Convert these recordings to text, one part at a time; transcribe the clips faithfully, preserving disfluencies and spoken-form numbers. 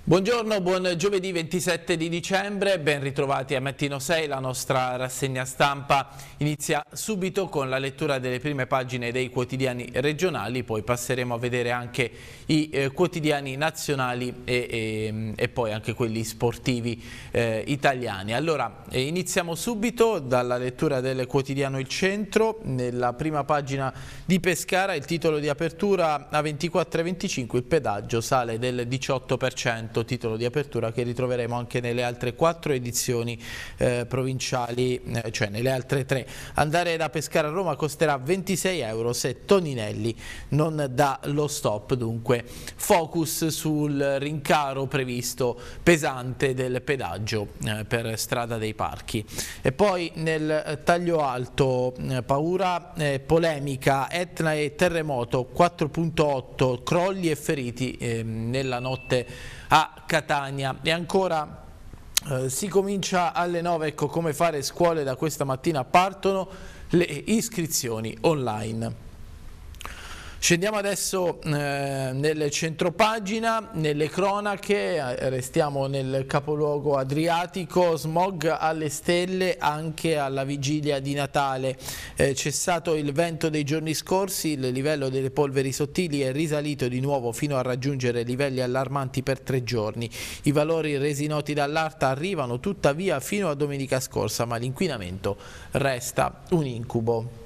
Buongiorno, buon giovedì ventisette di dicembre, ben ritrovati a Mattino sei, la nostra rassegna stampa inizia subito con la lettura delle prime pagine dei quotidiani regionali, poi passeremo a vedere anche i eh, quotidiani nazionali e, e, e poi anche quelli sportivi eh, italiani. Allora, eh, iniziamo subito dalla lettura del quotidiano Il Centro, nella prima pagina di Pescara, il titolo di apertura a ventiquattro e venticinque, il pedaggio sale del diciotto per cento. Titolo di apertura che ritroveremo anche nelle altre quattro edizioni eh, provinciali, eh, cioè nelle altre tre. Andare da Pescara a Roma costerà ventisei euro se Toninelli non dà lo stop, dunque focus sul rincaro previsto pesante del pedaggio eh, per Strada dei Parchi. E poi nel taglio alto, eh, paura, eh, polemica, Etna e terremoto, quattro virgola otto crolli e feriti eh, nella notte a Catania. E ancora eh, si comincia alle nove, ecco come fare scuole da questa mattina, partono le iscrizioni online. Scendiamo adesso eh, nel centropagina, nelle cronache, restiamo nel capoluogo adriatico, smog alle stelle anche alla vigilia di Natale. Eh, cessato il vento dei giorni scorsi, il livello delle polveri sottili è risalito di nuovo fino a raggiungere livelli allarmanti per tre giorni. I valori resi noti dall'Arta arrivano tuttavia fino a domenica scorsa, ma l'inquinamento resta un incubo.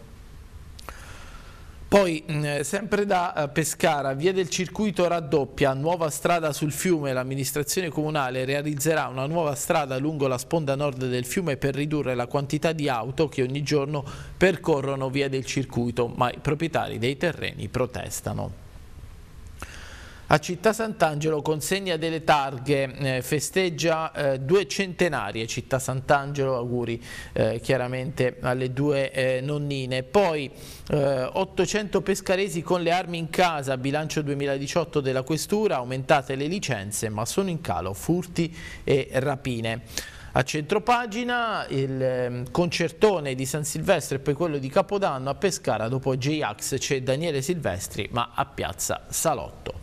Poi, eh, sempre da eh, Pescara, via del circuito raddoppia, nuova strada sul fiume, l'amministrazione comunale realizzerà una nuova strada lungo la sponda nord del fiume per ridurre la quantità di auto che ogni giorno percorrono via del circuito, ma i proprietari dei terreni protestano. A Città Sant'Angelo consegna delle targhe, eh, festeggia eh, due centenarie Città Sant'Angelo, auguri eh, chiaramente alle due eh, nonnine. Poi eh, ottocento pescaresi con le armi in casa, bilancio duemiladiciotto della Questura, aumentate le licenze ma sono in calo furti e rapine. A centropagina il eh, concertone di San Silvestro e poi quello di Capodanno. A Pescara dopo J-Ax c'è Daniele Silvestri ma a Piazza Salotto.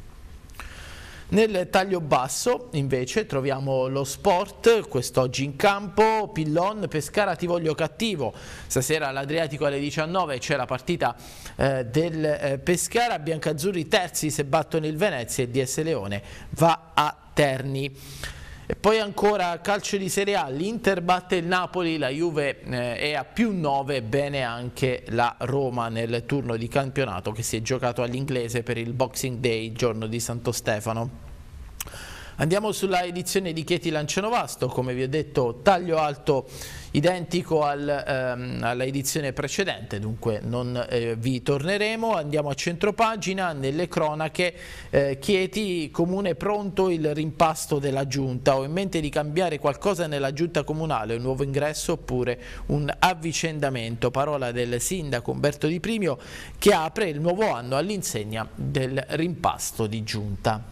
Nel taglio basso invece troviamo lo sport, quest'oggi in campo, Pillon, Pescara ti voglio cattivo, stasera all'Adriatico alle diciannove c'è la partita eh, del eh, Pescara, biancazzurri terzi se battono il Venezia e D S Leone va a Terni. E poi ancora calcio di Serie A, l'Inter batte il Napoli, la Juve eh, è a più nove, bene anche la Roma nel turno di campionato che si è giocato all'inglese per il Boxing Day, giorno di Santo Stefano. Andiamo sulla edizione di Chieti Lancianovasto, come vi ho detto taglio alto identico al, ehm, alla edizione precedente, dunque non eh, vi torneremo. Andiamo a centropagina, nelle cronache, eh, Chieti, comune pronto il rimpasto della giunta, ho in mente di cambiare qualcosa nella giunta comunale, un nuovo ingresso oppure un avvicendamento, parola del sindaco Umberto Di Primio che apre il nuovo anno all'insegna del rimpasto di giunta.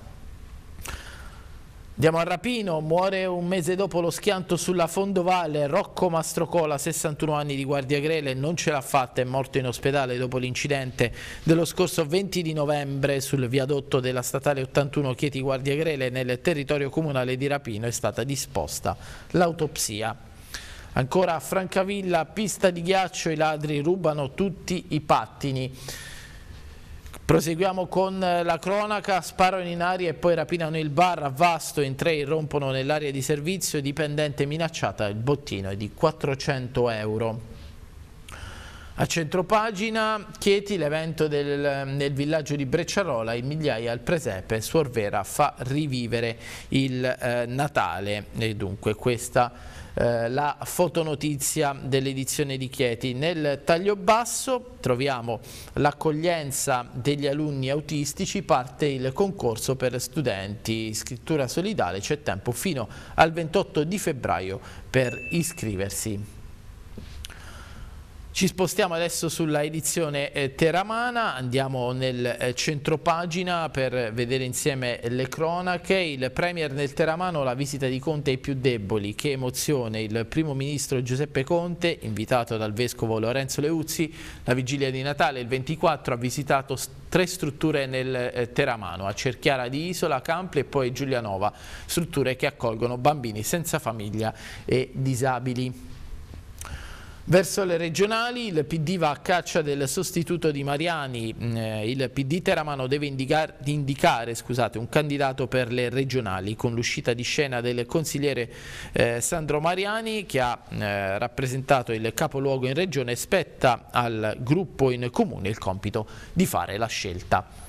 Andiamo a Rapino, muore un mese dopo lo schianto sulla Fondovalle, Rocco Mastrocola, sessantuno anni di Guardiagrele, non ce l'ha fatta, è morto in ospedale dopo l'incidente dello scorso venti di novembre sul viadotto della statale ottantuno Chieti Guardiagrele nel territorio comunale di Rapino, è stata disposta l'autopsia. Ancora a Francavilla, pista di ghiaccio, i ladri rubano tutti i pattini. Proseguiamo con la cronaca, sparano in aria e poi rapinano il bar a Vasto, in tre irrompono nell'area di servizio, dipendente minacciata, il bottino è di quattrocento euro. A centropagina, Chieti, l'evento del, nel villaggio di Brecciarola, in migliaia al presepe, Suor Vera fa rivivere il eh, Natale e dunque questa Eh, la fotonotizia dell'edizione di Chieti. Nel taglio basso troviamo l'accoglienza degli alunni autistici, parte il concorso per studenti, scrittura solidale, c'è tempo fino al ventotto di febbraio per iscriversi. Ci spostiamo adesso sulla edizione eh, teramana, andiamo nel eh, centropagina per vedere insieme le cronache. Il Premier nel teramano, la visita di Conte ai più deboli, che emozione. Il primo ministro Giuseppe Conte, invitato dal vescovo Lorenzo Leuzzi, la vigilia di Natale il ventiquattro ha visitato tre strutture nel eh, teramano, a Cerchiara di Isola, Campli e poi Giulianova, strutture che accolgono bambini senza famiglia e disabili. Verso le regionali il P D va a caccia del sostituto di Mariani, eh, il P D teramano deve indicare, indicare scusate, un candidato per le regionali con l'uscita di scena del consigliere eh, Sandro Mariani che ha eh, rappresentato il capoluogo in regione. Spetta al gruppo in comune il compito di fare la scelta.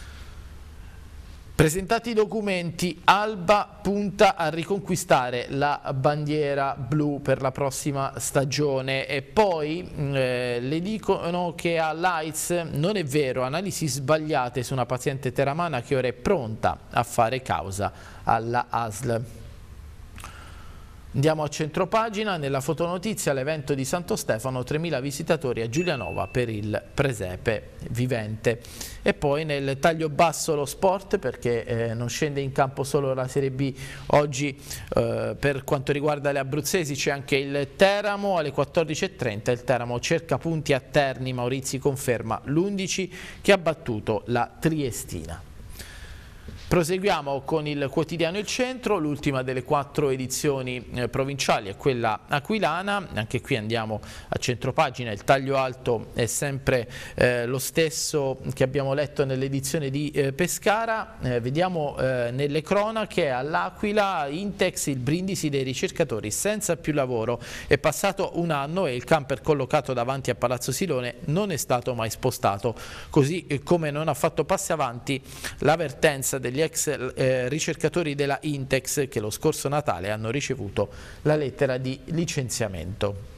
Presentati i documenti, Alba punta a riconquistare la bandiera blu per la prossima stagione e poi eh, le dicono che all'AIDS non è vero, analisi sbagliate su una paziente teramana che ora è pronta a fare causa alla A S L. Andiamo a centropagina, nella fotonotizia l'evento di Santo Stefano, tremila visitatori a Giulianova per il presepe vivente. E poi nel taglio basso lo sport, perché eh, non scende in campo solo la Serie B, oggi eh, per quanto riguarda le abruzzesi c'è anche il Teramo alle quattordici e trenta, il Teramo cerca punti a Terni, Maurizi conferma l'undici che ha battuto la Triestina. Proseguiamo con il quotidiano Il Centro, l'ultima delle quattro edizioni eh, provinciali è quella aquilana. Anche qui andiamo a centropagina, il taglio alto è sempre eh, lo stesso che abbiamo letto nell'edizione di eh, Pescara. Eh, vediamo eh, nelle cronache all'Aquila, Intex, il brindisi dei ricercatori senza più lavoro. È passato un anno e il camper collocato davanti a Palazzo Silone non è stato mai spostato, così come non ha fatto passi avanti l'avvertenza degli ex eh, ricercatori della Intex che lo scorso Natale hanno ricevuto la lettera di licenziamento.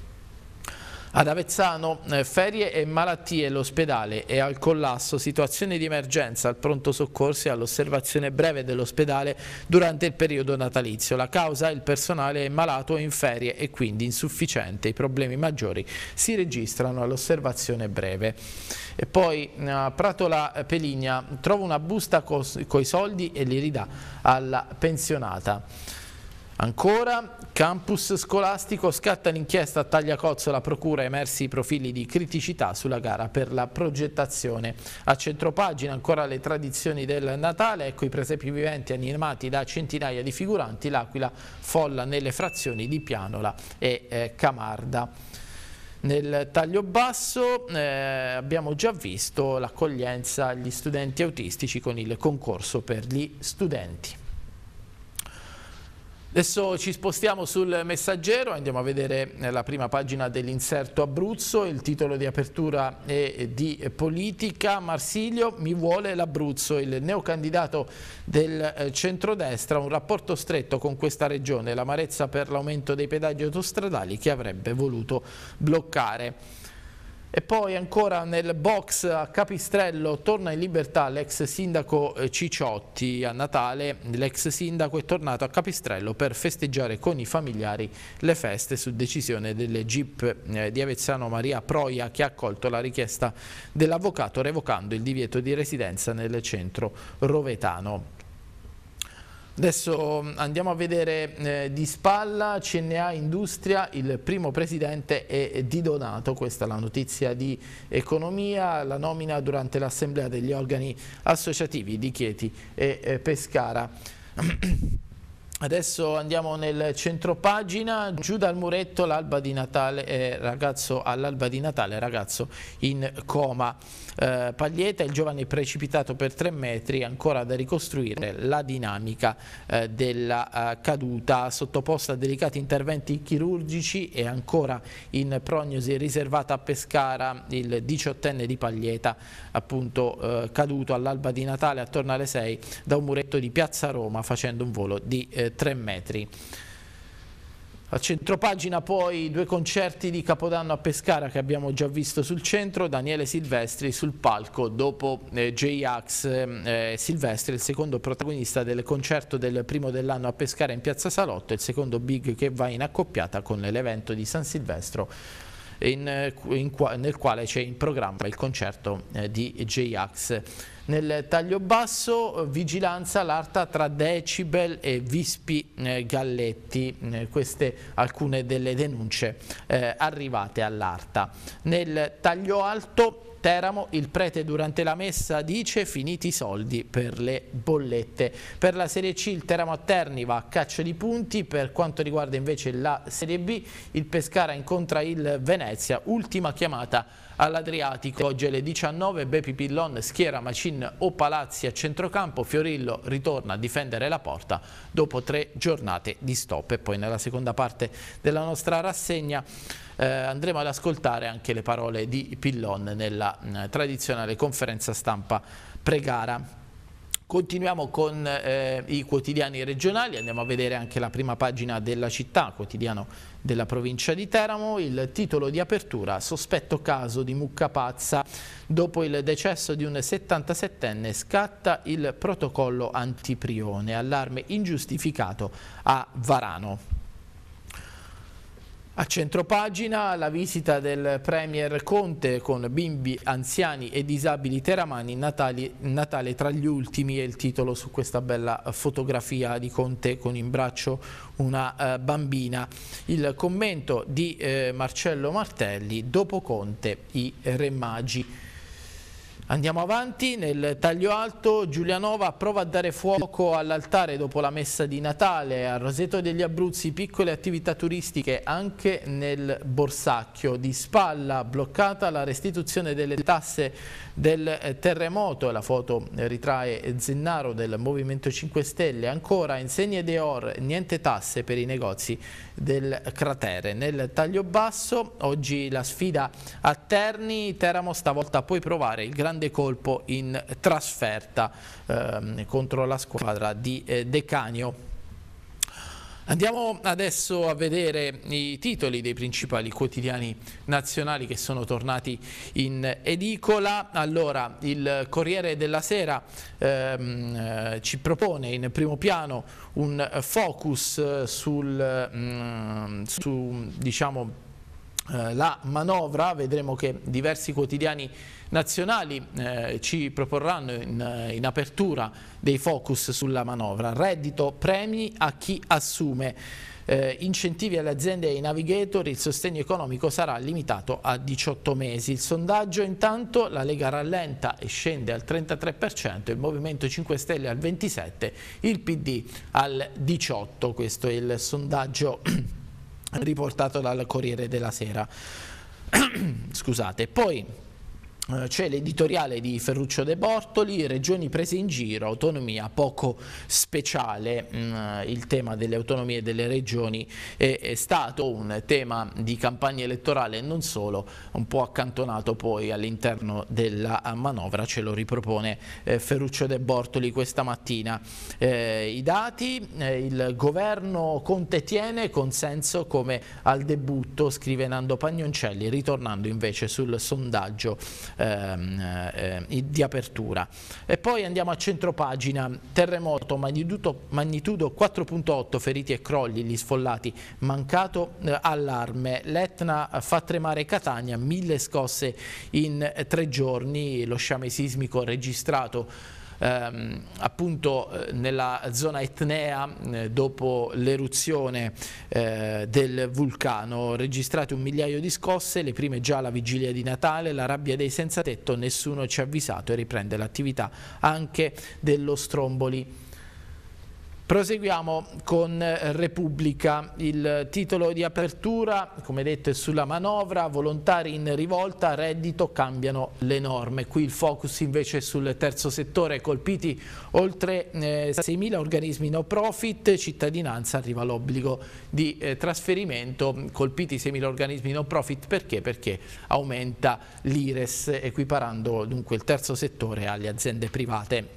Ad Avezzano, eh, ferie e malattie, l'ospedale è al collasso, situazione di emergenza al pronto soccorso e all'osservazione breve dell'ospedale durante il periodo natalizio. La causa: il personale è malato o in ferie e quindi insufficiente. I problemi maggiori si registrano all'osservazione breve. E poi a Pratola Peligna trova una busta con i soldi e li ridà alla pensionata. Ancora, campus scolastico, scatta l'inchiesta a Tagliacozzo, la procura, emersi i profili di criticità sulla gara per la progettazione. A centropagina ancora le tradizioni del Natale, ecco i presepi viventi animati da centinaia di figuranti, l'Aquila folla nelle frazioni di Pianola e eh, Camarda. Nel taglio basso eh, abbiamo già visto l'accoglienza agli studenti autistici con il concorso per gli studenti. Adesso ci spostiamo sul Messaggero, andiamo a vedere la prima pagina dell'inserto Abruzzo, il titolo di apertura è di politica. Marsilio mi vuole l'Abruzzo, il neocandidato del centrodestra, un rapporto stretto con questa regione, l'amarezza per l'aumento dei pedaggi autostradali che avrebbe voluto bloccare. E poi ancora nel box a Capistrello torna in libertà l'ex sindaco Ciciotti. A Natale l'ex sindaco è tornato a Capistrello per festeggiare con i familiari le feste su decisione del G I P di Avezzano Maria Proia, che ha accolto la richiesta dell'avvocato revocando il divieto di residenza nel centro rovetano. Adesso andiamo a vedere eh, di spalla C N A Industria, il primo presidente è Di Donato, questa è la notizia di economia, la nomina durante l'assemblea degli organi associativi di Chieti e eh, Pescara. Adesso andiamo nel centropagina, giù dal muretto l'alba di Natale, eh, ragazzo all'alba di Natale, ragazzo in coma. Eh, Paglieta, il giovane precipitato per tre metri, ancora da ricostruire la dinamica eh, della eh, caduta, sottoposta a delicati interventi chirurgici e ancora in prognosi riservata a Pescara il diciottenne di Paglieta, appunto eh, caduto all'alba di Natale attorno alle sei da un muretto di Piazza Roma facendo un volo di eh, tre metri. A centropagina poi due concerti di Capodanno a Pescara che abbiamo già visto sul centro, Daniele Silvestri sul palco dopo eh, J-Ax. eh, Silvestri, il secondo protagonista del concerto del primo dell'anno a Pescara in Piazza Salotto, il secondo big che va in accoppiata con l'evento di San Silvestro in, in, nel quale c'è in programma il concerto eh, di J-Ax. Nel taglio basso, vigilanza l'Arta tra Decibel e Vispi eh, Galletti, eh, queste alcune delle denunce eh, arrivate all'Arta. Nel taglio alto, Teramo, il prete durante la messa dice finiti i soldi per le bollette. Per la Serie C il Teramo a Terni va a caccia di punti, per quanto riguarda invece la Serie B il Pescara incontra il Venezia, ultima chiamata all'Adriatico. Oggi alle diciannove Bepi Pillon schiera Macin o Palazzi a centrocampo, Fiorillo ritorna a difendere la porta dopo tre giornate di stop. E poi nella seconda parte della nostra rassegna eh, andremo ad ascoltare anche le parole di Pillon nella eh, tradizionale conferenza stampa pre-gara. Continuiamo con eh, i quotidiani regionali, andiamo a vedere anche la prima pagina della Città, quotidiano della provincia di Teramo. Il titolo di apertura: sospetto caso di mucca pazza, dopo il decesso di un settantasettenne scatta il protocollo antiprione, allarme ingiustificato a Varano. A centropagina la visita del Premier Conte con bimbi, anziani e disabili teramani, Natali, Natale tra gli ultimi è il titolo su questa bella fotografia di Conte con in braccio una eh, bambina. Il commento di eh, Marcello Martelli: dopo Conte i Re Magi. Andiamo avanti, nel taglio alto Giulianova prova a dare fuoco all'altare dopo la messa di Natale. A Roseto degli Abruzzi piccole attività turistiche anche nel Borsacchio. Di Spalla bloccata la restituzione delle tasse del terremoto, la foto ritrae Zennaro del Movimento cinque Stelle. Ancora insegne Dior, niente tasse per i negozi del cratere. Nel taglio basso oggi la sfida a Terni, Teramo stavolta puoi provare il grande colpo in trasferta ehm, contro la squadra di eh, Decanio. Andiamo adesso a vedere i titoli dei principali quotidiani nazionali che sono tornati in edicola. Allora, il Corriere della Sera ehm, eh, ci propone in primo piano un focus sul, mh, su, diciamo, eh, la manovra. Vedremo che diversi quotidiani nazionali eh, ci proporranno in, in apertura dei focus sulla manovra. Reddito, premi a chi assume, eh, incentivi alle aziende e ai navigator, il sostegno economico sarà limitato a diciotto mesi. Il sondaggio intanto: la Lega rallenta e scende al trentatré per cento, il Movimento cinque Stelle al ventisette per cento, il P D al diciotto per cento. Questo è il sondaggio riportato dal Corriere della Sera. Scusate. Poi c'è l'editoriale di Ferruccio De Bortoli: regioni prese in giro, autonomia poco speciale. Il tema delle autonomie e delle regioni è stato un tema di campagna elettorale e non solo, un po' accantonato poi all'interno della manovra. Ce lo ripropone Ferruccio De Bortoli questa mattina. I dati: il governo Conte tiene consenso come al debutto, scrive Nando Pagnoncelli, ritornando invece sul sondaggio Eh, eh, di apertura. E poi andiamo a centropagina: terremoto, magnitudo, magnitudo quattro virgola otto, feriti e crolli, gli sfollati, mancato eh, allarme. L'Etna fa tremare Catania, mille scosse in eh, tre giorni. Lo sciame sismico registrato Ehm, appunto eh, nella zona etnea eh, dopo l'eruzione eh, del vulcano. Registrate un migliaio di scosse, le prime già alla vigilia di Natale. La rabbia dei senza tetto, nessuno ci ha avvisato, e riprende l'attività anche dello Stromboli. Proseguiamo con Repubblica. Il titolo di apertura, come detto, è sulla manovra: volontari in rivolta, reddito, cambiano le norme. Qui il focus invece è sul terzo settore, colpiti oltre eh, seimila organismi no profit, cittadinanza, arriva l'obbligo di eh, trasferimento. Colpiti seimila organismi no profit perché? Perché aumenta l'I R E S, equiparando dunque il terzo settore alle aziende private.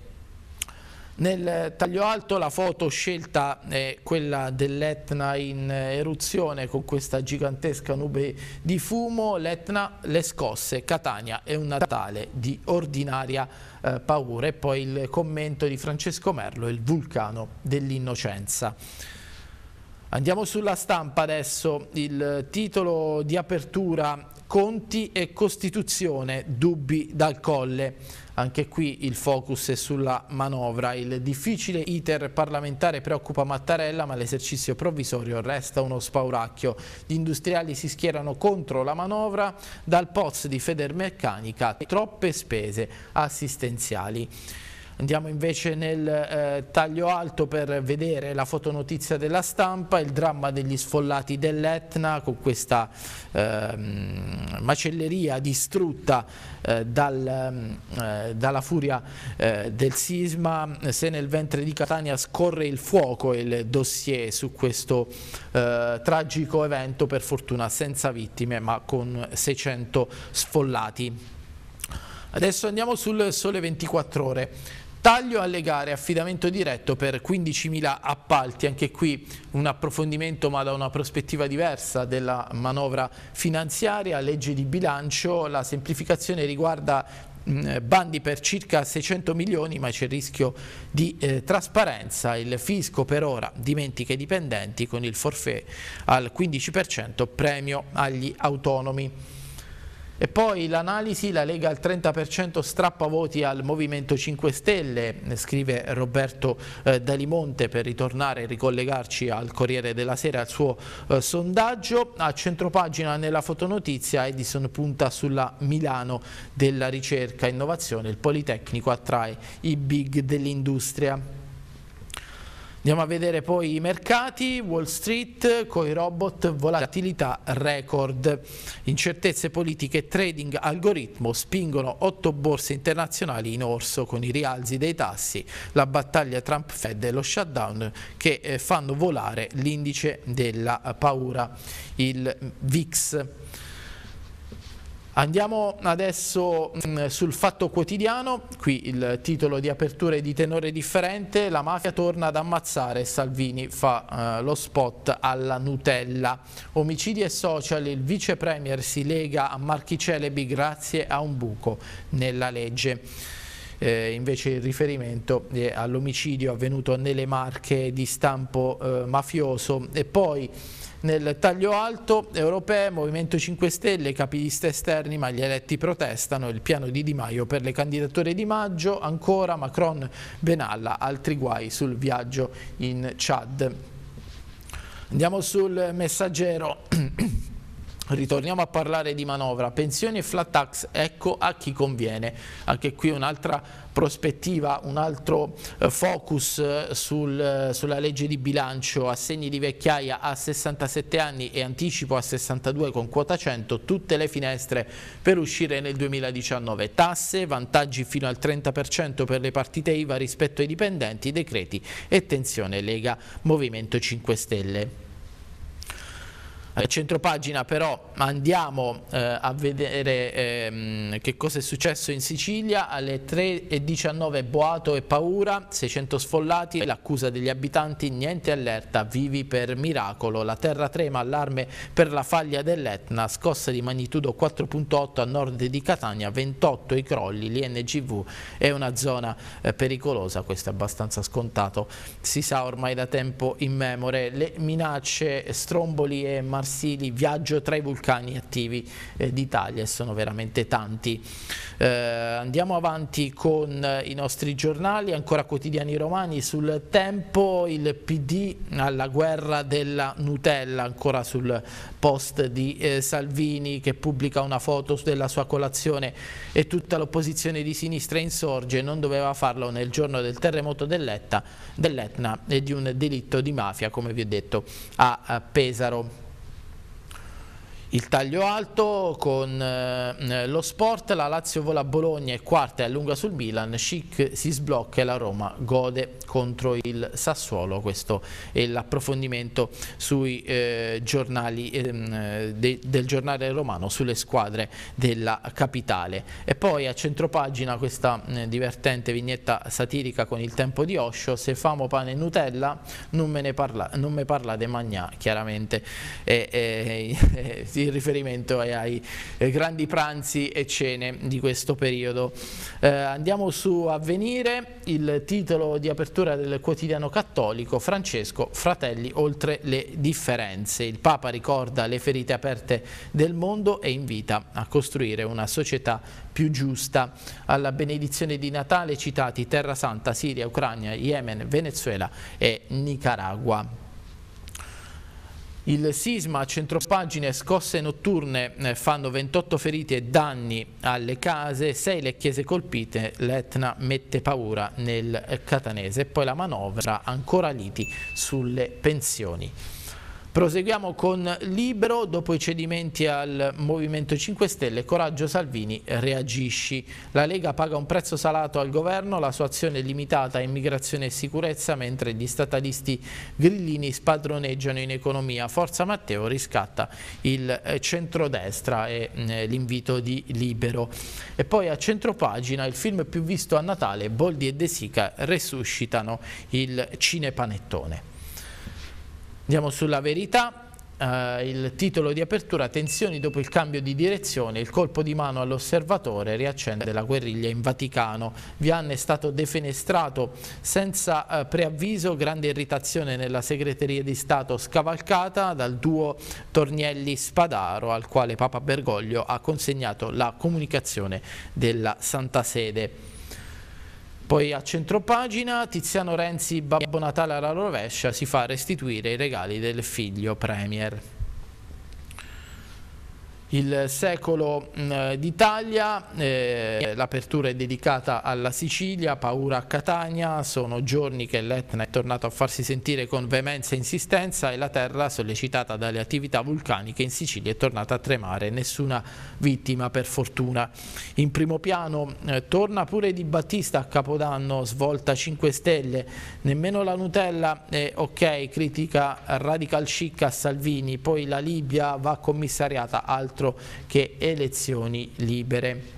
Nel taglio alto la foto scelta è quella dell'Etna in eruzione con questa gigantesca nube di fumo. L'Etna, le scosse, Catania è un Natale di ordinaria eh, paura. E poi il commento di Francesco Merlo: il vulcano dell'innocenza. Andiamo sulla Stampa adesso. Il titolo di apertura conti e Costituzione, dubbi dal Colle. Anche qui il focus è sulla manovra. Il difficile iter parlamentare preoccupa Mattarella, ma l'esercizio provvisorio resta uno spauracchio. Gli industriali si schierano contro la manovra, dal P O Z di Federmeccanica, troppe spese assistenziali. Andiamo invece nel eh, taglio alto per vedere la fotonotizia della Stampa, il dramma degli sfollati dell'Etna con questa eh, macelleria distrutta eh, dal, eh, dalla furia eh, del sisma. Se nel ventre di Catania scorre il fuoco, il dossier su questo eh, tragico evento, per fortuna senza vittime ma con seicento sfollati. Adesso andiamo sul Sole ventiquattro Ore. Taglio alle gare, affidamento diretto per quindicimila appalti, anche qui un approfondimento ma da una prospettiva diversa della manovra finanziaria, legge di bilancio. La semplificazione riguarda mh, bandi per circa seicento milioni, ma c'è il rischio di eh, trasparenza. Il fisco per ora dimentica i dipendenti con il forfait al quindici per cento, premio agli autonomi. E poi l'analisi, la Lega al trenta per cento strappa voti al Movimento cinque Stelle, scrive Roberto eh, Dalimonte, per ritornare e ricollegarci al Corriere della Sera, al suo eh, sondaggio. A centropagina nella fotonotizia Edison punta sulla Milano della ricerca e innovazione, il Politecnico attrae i big dell'industria. Andiamo a vedere poi i mercati. Wall Street con i robot, volatilità record, incertezze politiche e trading algoritmo spingono otto borse internazionali in orso con i rialzi dei tassi, la battaglia Trump-Fed e lo shutdown che eh, fanno volare l'indice della paura, il V I X. Andiamo adesso mh, sul Fatto Quotidiano, qui il titolo di apertura è di tenore differente: la mafia torna ad ammazzare, Salvini fa uh, lo spot alla Nutella. Omicidi e social, il vice premier si lega a marchi celebri grazie a un buco nella legge. Eh, invece il riferimento è all'omicidio avvenuto nelle Marche di stampo eh, mafioso. E poi nel taglio alto, europee, Movimento cinque Stelle, capi di lista esterni ma gli eletti protestano, il piano di Di Maio per le candidature di maggio, ancora Macron, Benalla, altri guai sul viaggio in Chad. Andiamo sul Messaggero. Ritorniamo a parlare di manovra, pensioni e flat tax, ecco a chi conviene. Anche qui un'altra prospettiva, un altro eh, focus eh, sul, eh, sulla legge di bilancio, assegni di vecchiaia a sessantasette anni e anticipo a sessantadue con quota cento, tutte le finestre per uscire nel duemiladiciannove. Tasse, vantaggi fino al trenta per cento per le partite I V A rispetto ai dipendenti, decreti e tensione Lega Movimento cinque Stelle. A centropagina però andiamo eh, a vedere ehm, che cosa è successo in Sicilia. Alle tre e diciannove boato e paura, seicento sfollati, l'accusa degli abitanti, niente allerta, vivi per miracolo, la terra trema, allarme per la faglia dell'Etna, scossa di magnitudo quattro virgola otto a nord di Catania, ventotto i crolli, l'I N G V è una zona eh, pericolosa, questo è abbastanza scontato, si sa ormai da tempo immemore. Le minacce, Stromboli e Marsili, viaggio tra i vulcani attivi eh, d'Italia, e sono veramente tanti. Eh, andiamo avanti con eh, i nostri giornali, ancora quotidiani romani. Sul Tempo, il P D alla guerra della Nutella, ancora sul post di eh, Salvini che pubblica una foto della sua colazione e tutta l'opposizione di sinistra insorge, non doveva farlo nel giorno del terremoto dell'Etna e di un delitto di mafia, come vi ho detto, a, a Pesaro. Il taglio alto con eh, lo sport, la Lazio vola a Bologna e quarta e allunga sul Milan, Schick si sblocca e la Roma gode contro il Sassuolo. Questo è l'approfondimento sui eh, giornali eh, de, del giornale romano sulle squadre della capitale. E poi a centropagina questa eh, divertente vignetta satirica con il tempo di Osho: se famo pane e Nutella non me ne parla, non me parla de magnà, chiaramente. E, e, e, il riferimento è ai eh, grandi pranzi e cene di questo periodo. Eh, andiamo su Avvenire, il titolo di apertura del quotidiano cattolico: Francesco, fratelli oltre le differenze. Il Papa ricorda le ferite aperte del mondo e invita a costruire una società più giusta. Alla benedizione di Natale citati Terra Santa, Siria, Ucraina, Yemen, Venezuela e Nicaragua. Il sisma a centropagine, scosse notturne eh, fanno ventotto feriti e danni alle case, sei le chiese colpite, l'Etna mette paura nel catanese. E poi la manovra, ancora liti sulle pensioni. Proseguiamo con Libero. Dopo i cedimenti al Movimento cinque Stelle, coraggio Salvini, reagisci. La Lega paga un prezzo salato al governo, la sua azione è limitata a immigrazione e sicurezza, mentre gli statalisti grillini spadroneggiano in economia. Forza Matteo riscatta il centrodestra, e eh, l'invito di Libero. E poi a centropagina, il film più visto a Natale, Boldi e De Sica resuscitano il cinepanettone. Andiamo sulla Verità, eh, il titolo di apertura: tensioni dopo il cambio di direzione, il colpo di mano all'osservatore riaccende la guerriglia in Vaticano. Vian è stato defenestrato senza eh, preavviso, grande irritazione nella segreteria di Stato scavalcata dal duo Tornielli-Spadaro, al quale Papa Bergoglio ha consegnato la comunicazione della Santa Sede. Poi a centropagina, Tiziano Renzi, Babbo Natale alla rovescia, si fa restituire i regali del figlio premier. Il Secolo d'Italia, eh, l'apertura è dedicata alla Sicilia, paura a Catania, sono giorni che l'Etna è tornato a farsi sentire con veemenza e insistenza, e la terra, sollecitata dalle attività vulcaniche in Sicilia, è tornata a tremare, nessuna vittima per fortuna. In primo piano eh, torna pure Di Battista a Capodanno, svolta cinque Stelle, nemmeno la Nutella è ok, critica radical chic a Salvini, poi la Libia va commissariata, altro che elezioni libere.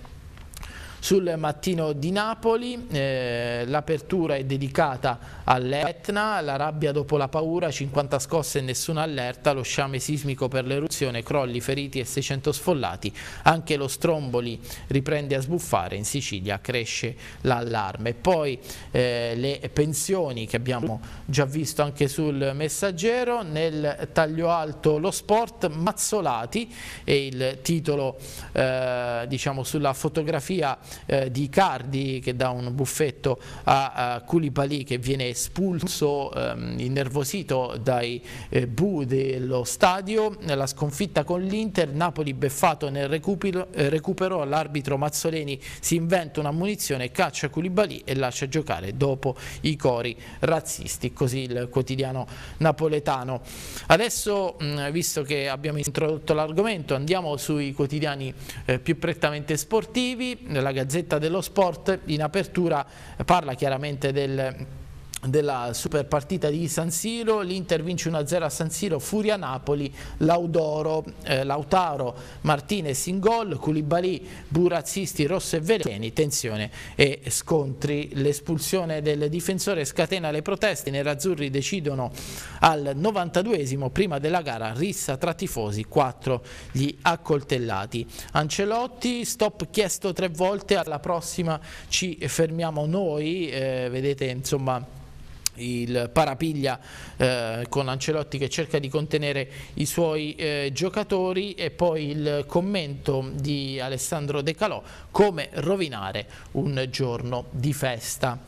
Sul Mattino di Napoli eh, l'apertura è dedicata all'Etna, la rabbia dopo la paura, cinquanta scosse e nessuna allerta, lo sciame sismico per l'eruzione, crolli, feriti e seicento sfollati, anche lo Stromboli riprende a sbuffare, in Sicilia cresce l'allarme. Poi eh, le pensioni che abbiamo già visto anche sul Messaggero, nel taglio alto lo sport, Mazzolati e il titolo eh, diciamo sulla fotografia Eh, di Icardi che dà un buffetto a, a Koulibaly, che viene espulso ehm, innervosito dai eh, bu dello stadio. La sconfitta con l'Inter, Napoli beffato nel recupero, eh, recupero l'arbitro Mazzoleni si inventa una munizione, caccia Koulibaly e lascia giocare dopo i cori razzisti, così il quotidiano napoletano. Adesso mh, visto che abbiamo introdotto l'argomento, andiamo sui quotidiani eh, più prettamente sportivi. La Gazzetta dello Sport in apertura parla chiaramente del della super partita di San Siro, l'Inter vince uno a zero a San Siro, furia Napoli, Laudoro, eh, Lautaro Martinez in gol, Koulibaly, burazzisti, rosso e veleni, tensione e scontri. L'espulsione del difensore scatena le proteste, i nerazzurri decidono al novantaduesimo, prima della gara rissa tra tifosi, quattro gli accoltellati. Ancelotti, stop chiesto tre volte, alla prossima ci fermiamo noi, eh, vedete insomma il parapiglia eh, con Ancelotti che cerca di contenere i suoi eh, giocatori, e poi il commento di Alessandro De Calò: come rovinare un giorno di festa.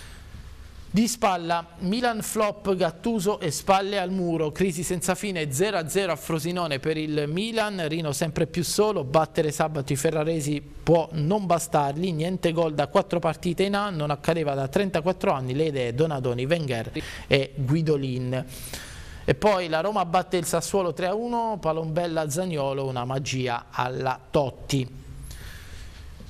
Di spalla, Milan flop, Gattuso e spalle al muro, crisi senza fine, zero a zero a Frosinone per il Milan, Rino sempre più solo, battere sabato i ferraresi può non bastargli, niente gol da quattro partite in A, non accadeva da trentaquattro anni, le idee Donadoni, Wenger e Guidolin. E poi la Roma batte il Sassuolo tre a uno, Palombella Zaniolo, una magia alla Totti.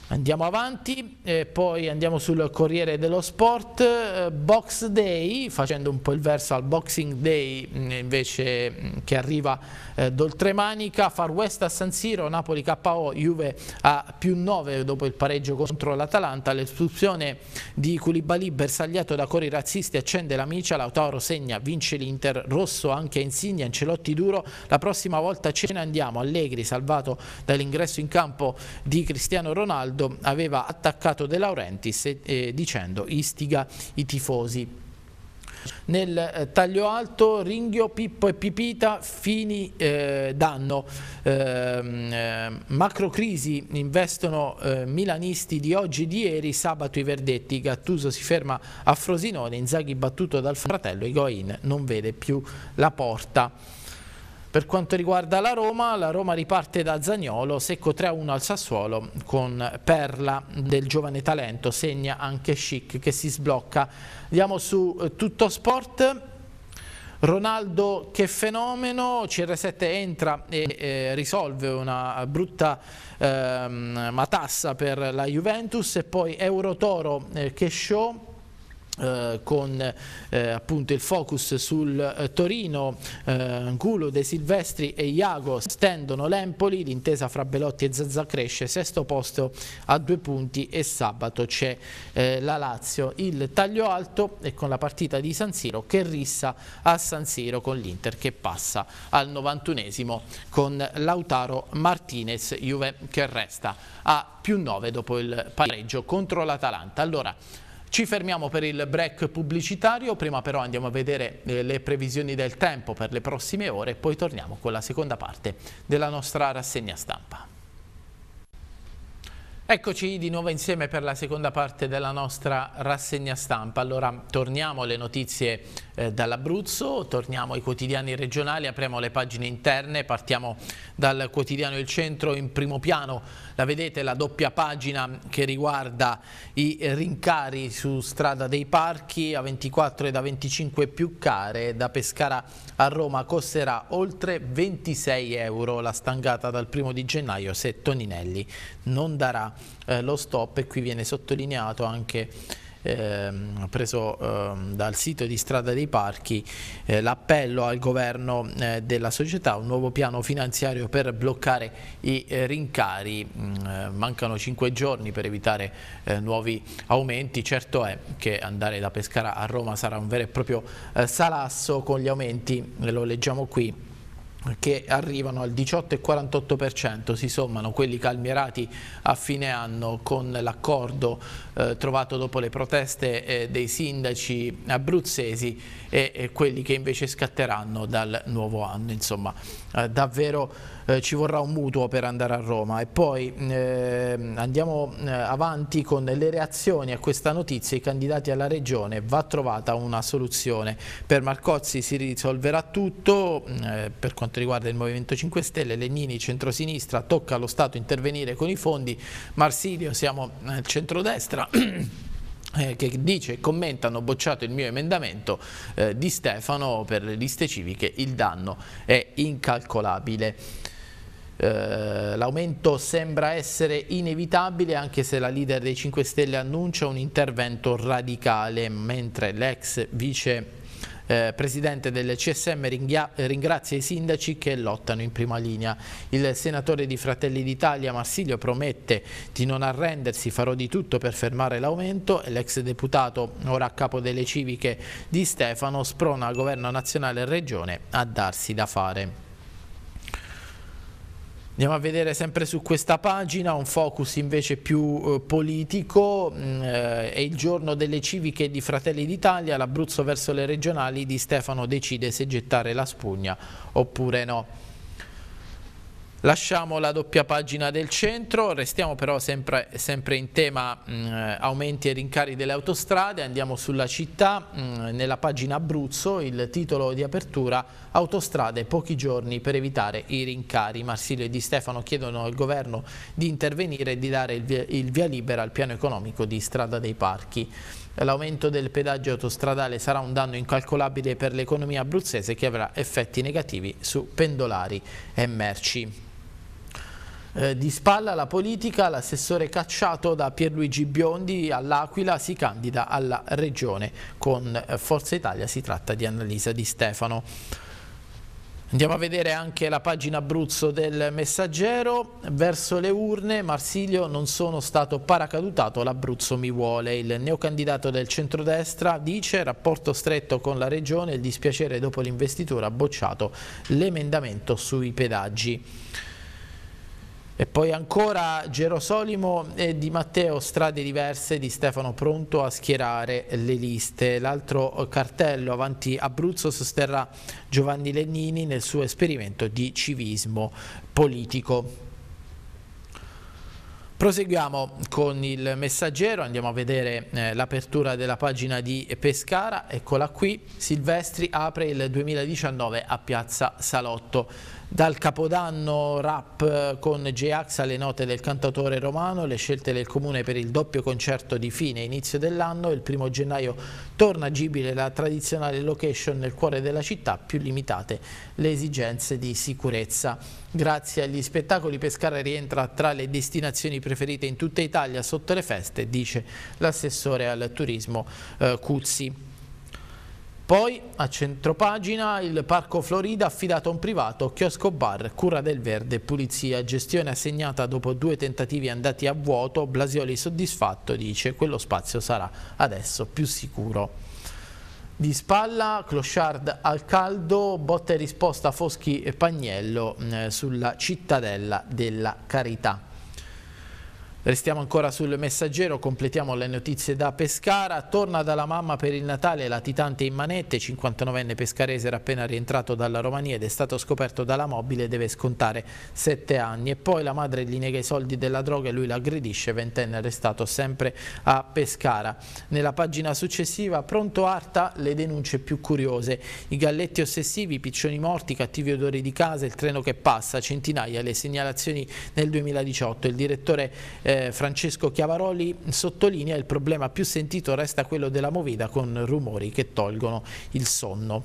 Andiamo avanti, eh, poi andiamo sul Corriere dello Sport, eh, Box Day, facendo un po' il verso al Boxing Day mh, invece mh, che arriva eh, d'oltremanica, Far West a San Siro, Napoli K O, Juve a più nove dopo il pareggio contro l'Atalanta, l'espulsione di Koulibaly bersagliato da cori razzisti accende la micia, Lautaro segna, vince l'Inter, rosso anche a Insigne, Ancelotti duro, la prossima volta ce ne andiamo, Allegri salvato dall'ingresso in campo di Cristiano Ronaldo, aveva attaccato De Laurentiis eh, eh, dicendo istiga i tifosi. Nel eh, taglio alto Ringhio, Pippo e Pipita fini eh, danno, eh, eh, macrocrisi investono eh, milanisti di oggi e di ieri, sabato i verdetti, Gattuso si ferma a Frosinone, Inzaghi battuto dal fratello, Higuain non vede più la porta. Per quanto riguarda la Roma, la Roma riparte da Zaniolo, secco tre a uno al Sassuolo con Perla del giovane talento, segna anche Schick che si sblocca. Andiamo su eh, Tutto Sport, Ronaldo che fenomeno, C R sette entra e eh, risolve una brutta eh, matassa per la Juventus e poi Eurotoro eh, che show. Uh, con uh, appunto il focus sul uh, Torino, uh, Angulo, De Silvestri e Iago stendono l'Empoli, l'intesa fra Belotti e Zazà cresce, sesto posto a due punti e sabato c'è uh, la Lazio. Il taglio alto è con la partita di San Siro che rissa a San Siro con l'Inter che passa al novantunesimo con Lautaro Martinez, Juve che resta a più nove dopo il pareggio contro l'Atalanta. Allora, ci fermiamo per il break pubblicitario, prima però andiamo a vedere eh, le previsioni del tempo per le prossime ore e poi torniamo con la seconda parte della nostra rassegna stampa. Eccoci di nuovo insieme per la seconda parte della nostra rassegna stampa. Allora torniamo alle notizie eh, dall'Abruzzo, torniamo ai quotidiani regionali, apriamo le pagine interne, partiamo dal quotidiano Il Centro in primo piano, la vedete la doppia pagina che riguarda i rincari su Strada dei Parchi, A ventiquattro ed A venticinque più care, da Pescara a Roma costerà oltre ventisei euro la stangata dal primo di gennaio se Toninelli non darà Eh, lo stop, e qui viene sottolineato anche eh, preso eh, dal sito di Strada dei Parchi eh, l'appello al governo eh, della società, un nuovo piano finanziario per bloccare i eh, rincari. Mm, mancano cinque giorni per evitare eh, nuovi aumenti. Certo è che andare da Pescara a Roma sarà un vero e proprio eh, salasso con gli aumenti, lo leggiamo qui, che arrivano al diciotto virgola quarantotto per cento, si sommano quelli calmierati a fine anno con l'accordo eh, trovato dopo le proteste eh, dei sindaci abruzzesi e, e quelli che invece scatteranno dal nuovo anno. Insomma, eh, davvero eh, ci vorrà un mutuo per andare a Roma. E poi eh, andiamo eh, avanti con le reazioni a questa notizia. I candidati alla regione, va trovata una soluzione. Per Marcozzi si risolverà tutto. Eh, per quanto riguarda il Movimento cinque Stelle, Legnini, centrosinistra, tocca allo Stato intervenire con i fondi. Marsilio, siamo nel centrodestra, eh, che dice e commenta: hanno bocciato il mio emendamento. eh, Di Stefano, per le liste civiche il danno è incalcolabile. Uh, l'aumento sembra essere inevitabile, anche se la leader dei cinque Stelle annuncia un intervento radicale, mentre l'ex vice Eh, presidente del C S M ringrazia i sindaci che lottano in prima linea. Il senatore di Fratelli d'Italia Marsilio promette di non arrendersi, farò di tutto per fermare l'aumento, e l'ex deputato, ora a capo delle civiche, Di Stefano, sprona il governo nazionale e regione a darsi da fare. Andiamo a vedere sempre su questa pagina un focus invece più eh, politico. Eh, è il giorno delle civiche di Fratelli d'Italia, l'Abruzzo verso le regionali, Di Stefano decide se gettare la spugna oppure no. Lasciamo la doppia pagina del Centro, restiamo però sempre, sempre in tema mh, aumenti e rincari delle autostrade, andiamo sulla Città, mh, nella pagina Abruzzo, il titolo di apertura: autostrade, pochi giorni per evitare i rincari. Marsilio e Di Stefano chiedono al governo di intervenire e di dare il via, il via libera al piano economico di Strada dei Parchi. L'aumento del pedaggio autostradale sarà un danno incalcolabile per l'economia abruzzese, che avrà effetti negativi su pendolari e merci. Eh, di spalla la politica, l'assessore cacciato da Pierluigi Biondi all'Aquila si candida alla regione. Con Forza Italia si tratta di Annalisa Di Stefano. Andiamo a vedere anche la pagina Abruzzo del Messaggero. Verso le urne, Marsilio: non sono stato paracadutato, l'Abruzzo mi vuole. Il neocandidato del centrodestra dice: rapporto stretto con la regione, il dispiacere dopo l'investitura, bocciato l'emendamento sui pedaggi. E poi ancora Gerosolimo e Di Matteo, strade diverse, Di Stefano pronto a schierare le liste. L'altro cartello, Avanti Abruzzo, sosterrà Giovanni Lennini nel suo esperimento di civismo politico. Proseguiamo con il Messaggero, andiamo a vedere eh, l'apertura della pagina di Pescara. Eccola qui: Silvestri apre il duemiladiciannove a Piazza Salotto. Dal Capodanno rap con J-Ax alle note del cantautore romano, le scelte del comune per il doppio concerto di fine inizio dell'anno. Il primo gennaio torna agibile la tradizionale location nel cuore della città, più limitate le esigenze di sicurezza. Grazie agli spettacoli Pescara rientra tra le destinazioni preferite in tutta Italia sotto le feste, dice l'assessore al turismo eh, Cuzzi. Poi a centropagina il Parco Florida affidato a un privato, chiosco bar, cura del verde, pulizia, gestione assegnata dopo due tentativi andati a vuoto. Blasioli soddisfatto, dice: quello spazio sarà adesso più sicuro. Di spalla, clochard al caldo, botta e risposta Foschi e Pagnello eh, sulla cittadella della carità. Restiamo ancora sul Messaggero, completiamo le notizie da Pescara. Torna dalla mamma per il Natale, latitante in manette, cinquantanovenne pescarese era appena rientrato dalla Romania ed è stato scoperto dalla mobile, deve scontare sette anni. E poi la madre gli nega i soldi della droga e lui l'aggredisce, ventenne arrestato sempre a Pescara. Nella pagina successiva, pronto Arta, le denunce più curiose. I galletti ossessivi, i piccioni morti, cattivi odori di casa, il treno che passa, centinaia le segnalazioni nel duemiladiciotto. Il direttore eh, Francesco Chiavaroli sottolinea: il problema più sentito resta quello della movida, con rumori che tolgono il sonno.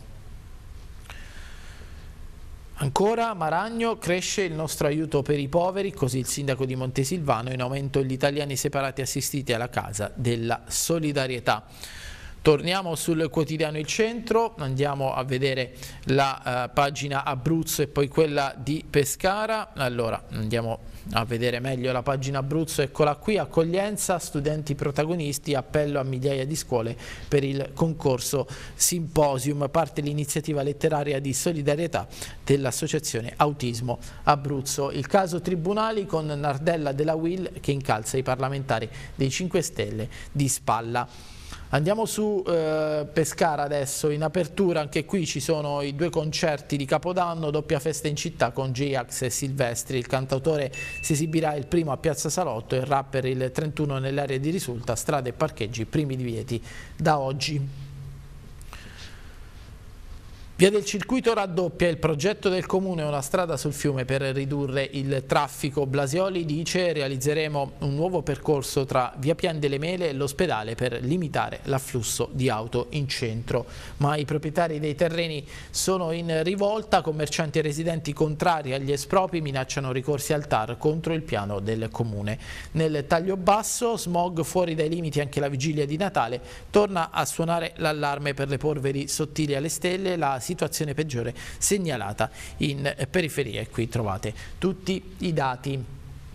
Ancora Maragno: cresce il nostro aiuto per i poveri, così il sindaco di Montesilvano, in aumento gli italiani separati assistiti alla casa della solidarietà. Torniamo sul quotidiano Il Centro, andiamo a vedere la uh, pagina Abruzzo e poi quella di Pescara. Allora andiamo a vedere meglio la pagina Abruzzo, eccola qui: accoglienza, studenti protagonisti, appello a migliaia di scuole per il concorso Simposium. Parte l'iniziativa letteraria di solidarietà dell'associazione Autismo Abruzzo. Il caso tribunali con Nardella della Will che incalza i parlamentari dei cinque Stelle di spalla. Andiamo su eh, Pescara adesso, in apertura anche qui ci sono i due concerti di Capodanno, doppia festa in città con J-Ax e Silvestri. Il cantautore si esibirà il primo a Piazza Salotto, il rapper il trentuno nell'area di Risulta, strade e parcheggi primi divieti da oggi. Via del Circuito raddoppia, il progetto del comune, una strada sul fiume per ridurre il traffico. Blasioli dice: realizzeremo un nuovo percorso tra via Pian delle Mele e l'ospedale per limitare l'afflusso di auto in centro. Ma i proprietari dei terreni sono in rivolta, commercianti e residenti contrari agli espropri minacciano ricorsi al T A R contro il piano del comune. Nel taglio basso, smog fuori dai limiti anche la vigilia di Natale, torna a suonare l'allarme per le polveri sottili alle stelle, la situazione peggiore segnalata in periferia, e qui trovate tutti i dati.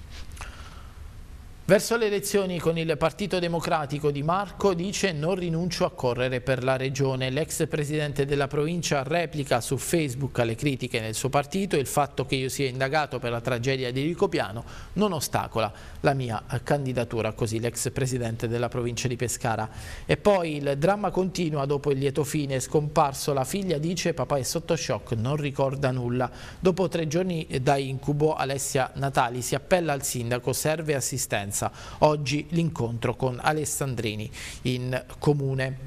Verso le elezioni con il Partito Democratico, Di Marco dice: non rinuncio a correre per la regione. L'ex presidente della provincia replica su Facebook alle critiche nel suo partito: il fatto che io sia indagato per la tragedia di Ricopiano non ostacola la mia candidatura, così l'ex presidente della provincia di Pescara. E poi il dramma continua dopo il lieto fine, scomparso la figlia, dice: papà è sotto shock, non ricorda nulla. Dopo tre giorni da incubo, Alessia Natali si appella al sindaco, serve assistenza. Oggi l'incontro con Alessandrini in comune.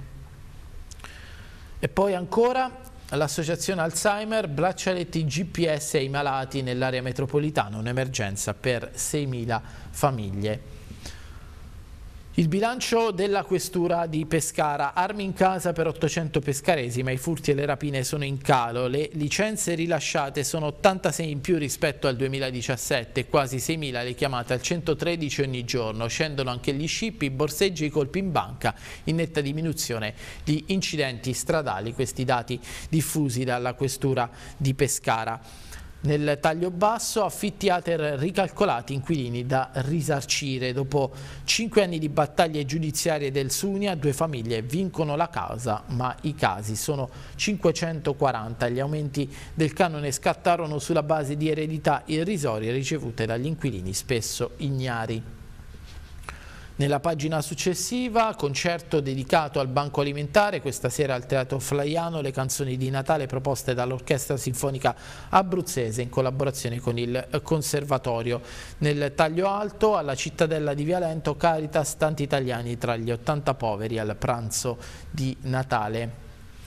E poi ancora l'associazione Alzheimer, braccialetti G P S ai malati nell'area metropolitana, un'emergenza per seimila famiglie. Il bilancio della questura di Pescara: armi in casa per ottocento pescaresi, ma i furti e le rapine sono in calo. Le licenze rilasciate sono ottantasei in più rispetto al duemiladiciassette, quasi seimila le chiamate al centotredici ogni giorno. Scendono anche gli scippi, i borseggi e i colpi in banca, in netta diminuzione gli incidenti stradali, questi dati diffusi dalla questura di Pescara. Nel taglio basso, affitti Ater ricalcolati, inquilini da risarcire. Dopo cinque anni di battaglie giudiziarie del Sunia, due famiglie vincono la causa, ma i casi sono cinquecentoquaranta. Gli aumenti del canone scattarono sulla base di eredità irrisorie ricevute dagli inquilini, spesso ignari. Nella pagina successiva, concerto dedicato al Banco Alimentare, questa sera al Teatro Flaiano, le canzoni di Natale proposte dall'Orchestra Sinfonica Abruzzese in collaborazione con il Conservatorio. Nel taglio alto, alla Cittadella di Vialento, Caritas, tanti italiani tra gli ottanta poveri al pranzo di Natale.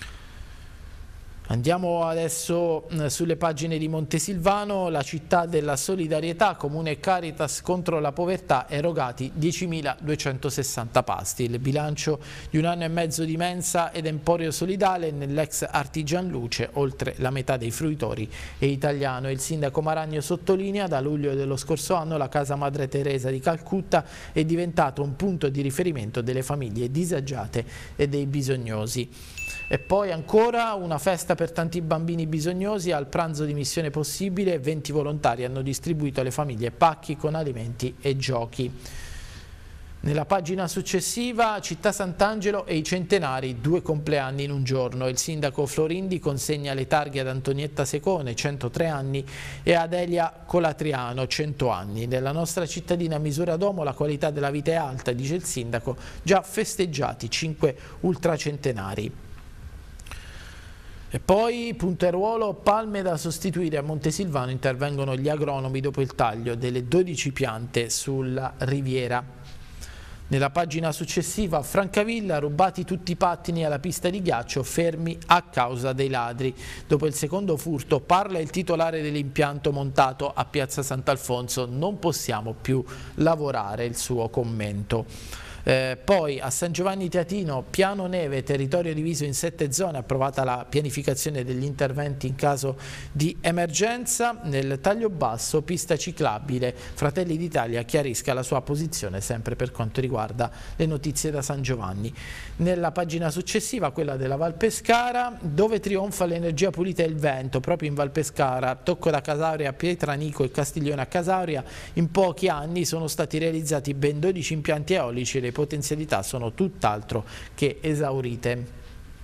Andiamo adesso sulle pagine di Montesilvano, la città della solidarietà, Comune Caritas contro la povertà, erogati diecimiladuecentosessanta pasti. Il bilancio di un anno e mezzo di mensa ed emporio solidale nell'ex Artigian Luce, oltre la metà dei fruitori è italiano. Il sindaco Maragno sottolinea: da luglio dello scorso anno la Casa Madre Teresa di Calcutta è diventato un punto di riferimento delle famiglie disagiate e dei bisognosi. E poi ancora una festa per tanti bambini bisognosi. Al pranzo di Missione Possibile venti volontari hanno distribuito alle famiglie pacchi con alimenti e giochi. Nella pagina successiva, Città Sant'Angelo e i centenari, due compleanni in un giorno. Il sindaco Florindi consegna le targhe ad Antonietta Secone, centotré anni, e ad Elia Colatriano, cento anni. Nella nostra cittadina misura d'uomo la qualità della vita è alta, dice il sindaco, già festeggiati cinque ultracentenari. E poi, punto e ruolo, palme da sostituire a Montesilvano, intervengono gli agronomi dopo il taglio delle dodici piante sulla riviera. Nella pagina successiva, Francavilla, rubati tutti i pattini alla pista di ghiaccio, fermi a causa dei ladri. Dopo il secondo furto parla il titolare dell'impianto montato a Piazza Sant'Alfonso: non possiamo più lavorare, il suo commento. Eh, poi a San Giovanni Teatino, piano neve, territorio diviso in sette zone, approvata la pianificazione degli interventi in caso di emergenza. Nel taglio basso, pista ciclabile, Fratelli d'Italia chiarisca la sua posizione sempre per quanto riguarda le notizie da San Giovanni. Nella pagina successiva, quella della Val Pescara, dove trionfa l'energia pulita e il vento, proprio in Val Pescara, Tocco da Casauria a Pietranico e Castiglione a Casauria, in pochi anni sono stati realizzati ben dodici impianti eolici e le potenzialità sono tutt'altro che esaurite.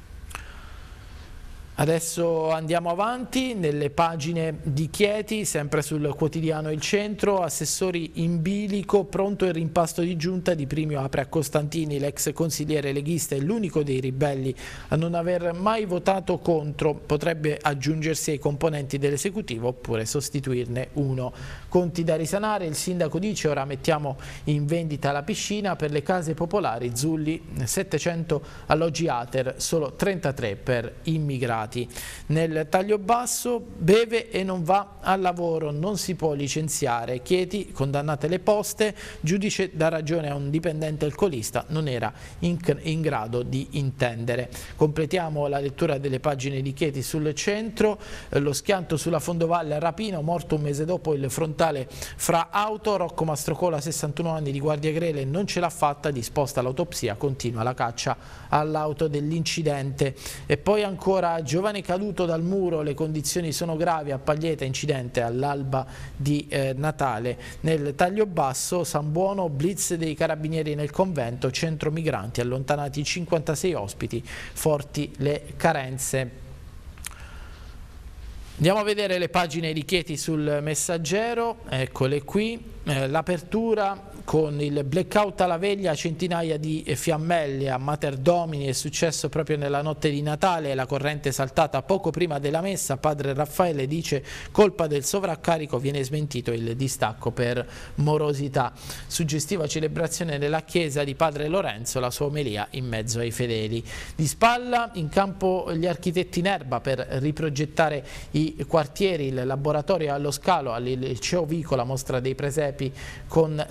Adesso andiamo avanti nelle pagine di Chieti, sempre sul quotidiano Il Centro. Assessori in bilico, pronto il rimpasto di giunta. Di Primio apre a Costantini, l'ex consigliere leghista è l'unico dei ribelli a non aver mai votato contro, potrebbe aggiungersi ai componenti dell'esecutivo oppure sostituirne uno. Conti da risanare, il sindaco dice: ora mettiamo in vendita la piscina. Per le case popolari, Zulli, settecento alloggi Ater, solo trentatré per immigrati. Nel taglio basso, beve e non va al lavoro, non si può licenziare. Chieti, condannate le poste, giudice dà ragione a un dipendente alcolista, non era in, in grado di intendere. Completiamo la lettura delle pagine di Chieti sul Centro. Eh, lo schianto sulla Fondovalle, rapino, morto un mese dopo il frontale fra auto. Rocco Mastrocola, sessantuno anni, di Guardia Grele, non ce l'ha fatta, disposta l'autopsia, continua la caccia all'auto dell'incidente. E poi ancora giovane caduto dal muro, le condizioni sono gravi a Paglieta, incidente all'alba di eh, Natale. Nel taglio basso, San Buono, blitz dei carabinieri nel convento, centro migranti, allontanati cinquantasei ospiti, forti le carenze. Andiamo a vedere le pagine di Chieti sul Messaggero, eccole qui, eh, l'apertura con il blackout alla veglia, centinaia di fiammelle a Mater Domini, è successo proprio nella notte di Natale, la corrente è saltata poco prima della messa. Padre Raffaele dice colpa del sovraccarico, viene smentito il distacco per morosità. Suggestiva celebrazione nella chiesa di Padre Lorenzo, la sua omelia in mezzo ai fedeli. Di spalla in campo gli architetti in erba per riprogettare i quartieri, il laboratorio allo Scalo, al liceo Vico, la mostra dei presepi con la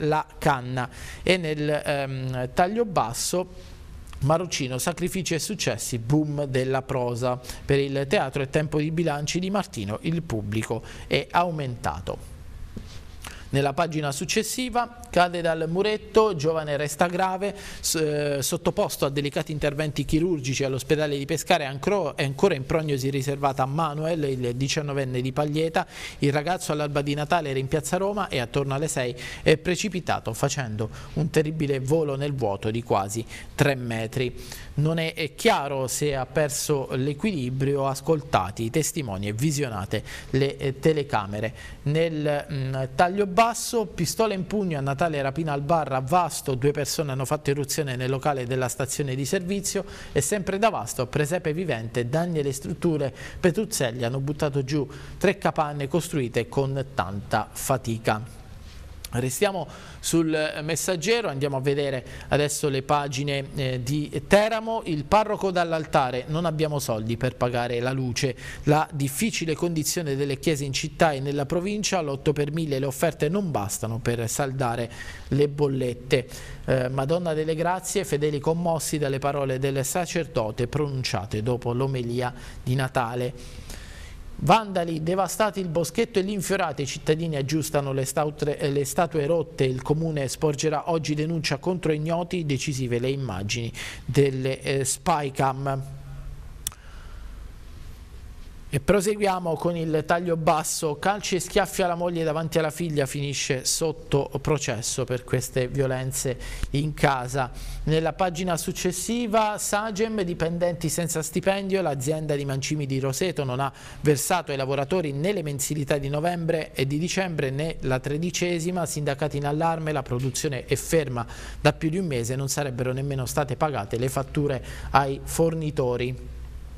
canna. E nel ehm, taglio basso Marrucino, sacrifici e successi, boom della prosa. Per il teatro è tempo di bilanci di Martino, il pubblico è aumentato. Nella pagina successiva, cade dal muretto, giovane resta grave, eh, sottoposto a delicati interventi chirurgici all'ospedale di Pescara, è ancora, è ancora in prognosi riservata a Manuel, il diciannovenne di Paglieta. Il ragazzo all'alba di Natale era in piazza Roma e attorno alle sei è precipitato facendo un terribile volo nel vuoto di quasi tre metri. Non è, è chiaro se ha perso l'equilibrio, ascoltati i testimoni e visionate le eh, telecamere. Nel mh, taglio basso, pistola in pugno, a Natale rapina al bar a Vasto, due persone hanno fatto irruzione nel locale della stazione di servizio. E sempre da Vasto, presepe vivente, danni alle strutture, Petruzzelli hanno buttato giù tre capanne costruite con tanta fatica. Restiamo sul Messaggero, andiamo a vedere adesso le pagine eh, di Teramo. Il parroco dall'altare: non abbiamo soldi per pagare la luce, la difficile condizione delle chiese in città e nella provincia, l'otto per mille le offerte non bastano per saldare le bollette. Eh, Madonna delle Grazie, fedeli commossi dalle parole del sacerdote pronunciate dopo l'omelia di Natale. Vandali, devastati il boschetto e li infiorati, i cittadini aggiustano le statue, le statue rotte, il comune sporgerà oggi denuncia contro ignoti, decisive le immagini delle eh, spycam. E proseguiamo con il taglio basso, calci e schiaffi alla moglie davanti alla figlia, finisce sotto processo per queste violenze in casa. Nella pagina successiva, Sagem, dipendenti senza stipendio, l'azienda di Mancini di Roseto non ha versato ai lavoratori né le mensilità di novembre e di dicembre né la tredicesima, sindacati in allarme, la produzione è ferma da più di un mese, non sarebbero nemmeno state pagate le fatture ai fornitori.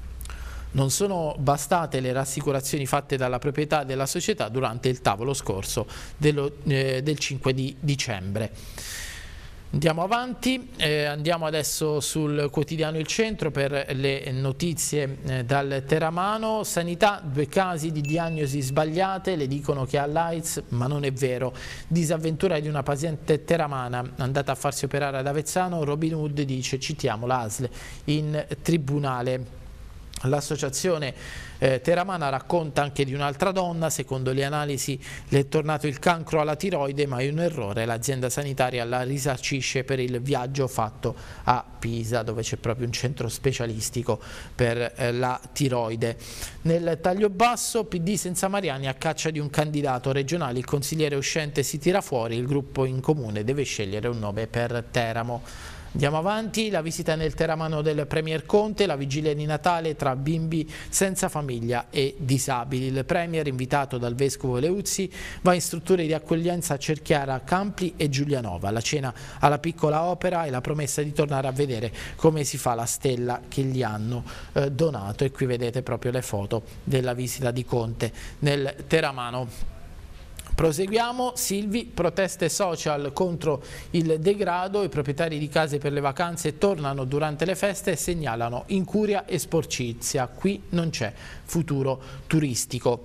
Non sono bastate le rassicurazioni fatte dalla proprietà della società durante il tavolo scorso dello, eh, del cinque di dicembre. Andiamo avanti, eh, andiamo adesso sul quotidiano Il Centro per le notizie eh, dal Teramano. Sanità, due casi di diagnosi sbagliate, le dicono che ha l'AIDS ma non è vero. Disavventura di una paziente teramana andata a farsi operare ad Avezzano, Robin Hood dice, citiamo l'A S L in tribunale. L'associazione eh, teramana racconta anche di un'altra donna, secondo le analisi le è tornato il cancro alla tiroide ma è un errore, l'azienda sanitaria la risarcisce per il viaggio fatto a Pisa dove c'è proprio un centro specialistico per eh, la tiroide. Nel taglio basso, P D senza Mariani a caccia di un candidato regionale, il consigliere uscente si tira fuori, il gruppo in comune deve scegliere un nome per Teramo. Andiamo avanti, la visita nel Teramano del Premier Conte, la vigilia di Natale tra bimbi senza famiglia e disabili. Il Premier, invitato dal Vescovo Leuzzi, va in strutture di accoglienza a Cerchiara, Campli e Giulianova. La cena alla piccola opera e la promessa di tornare a vedere come si fa la stella che gli hanno eh, donato. E qui vedete proprio le foto della visita di Conte nel Teramano. Proseguiamo, Silvi, proteste social contro il degrado, i proprietari di case per le vacanze tornano durante le feste e segnalano incuria e sporcizia, qui non c'è futuro turistico.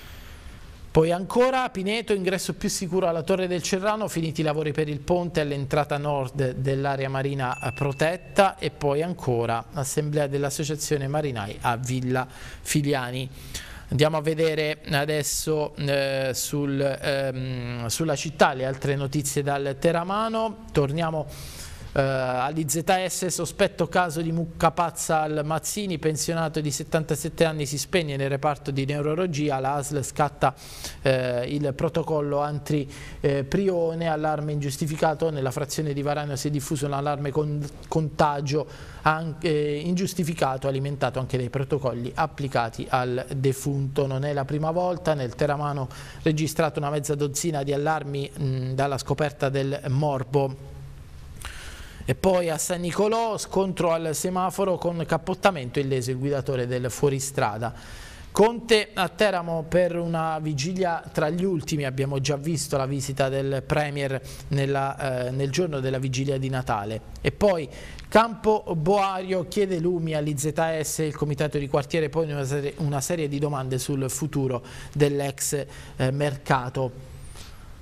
Poi ancora, Pineto, ingresso più sicuro alla Torre del Cerrano, finiti i lavori per il ponte all'entrata nord dell'area marina protetta. E poi ancora, assemblea dell'Associazione Marinai a Villa Filiani. Andiamo a vedere adesso eh, sul, ehm, sulla città le altre notizie dal Teramano. Torniamo eh, all'I Z S, sospetto caso di mucca pazza al Mazzini, pensionato di settantasette anni si spegne nel reparto di neurologia, la A S L scatta eh, il protocollo anti-prione, eh, allarme ingiustificato, nella frazione di Varano si è diffuso un allarme con contagio anche, eh, ingiustificato, alimentato anche dai protocolli applicati al defunto. Non è la prima volta, nel Teramano registrato una mezza dozzina di allarmi mh, dalla scoperta del morbo. E poi a San Nicolò, scontro al semaforo con cappottamento, illeso il guidatore del fuoristrada. Conte a Teramo per una vigilia tra gli ultimi, abbiamo già visto la visita del Premier nella, eh, nel giorno della vigilia di Natale. E poi Campo Boario chiede lumi all'I Z S, il comitato di quartiere pone una serie, una serie di domande sul futuro dell'ex eh, mercato.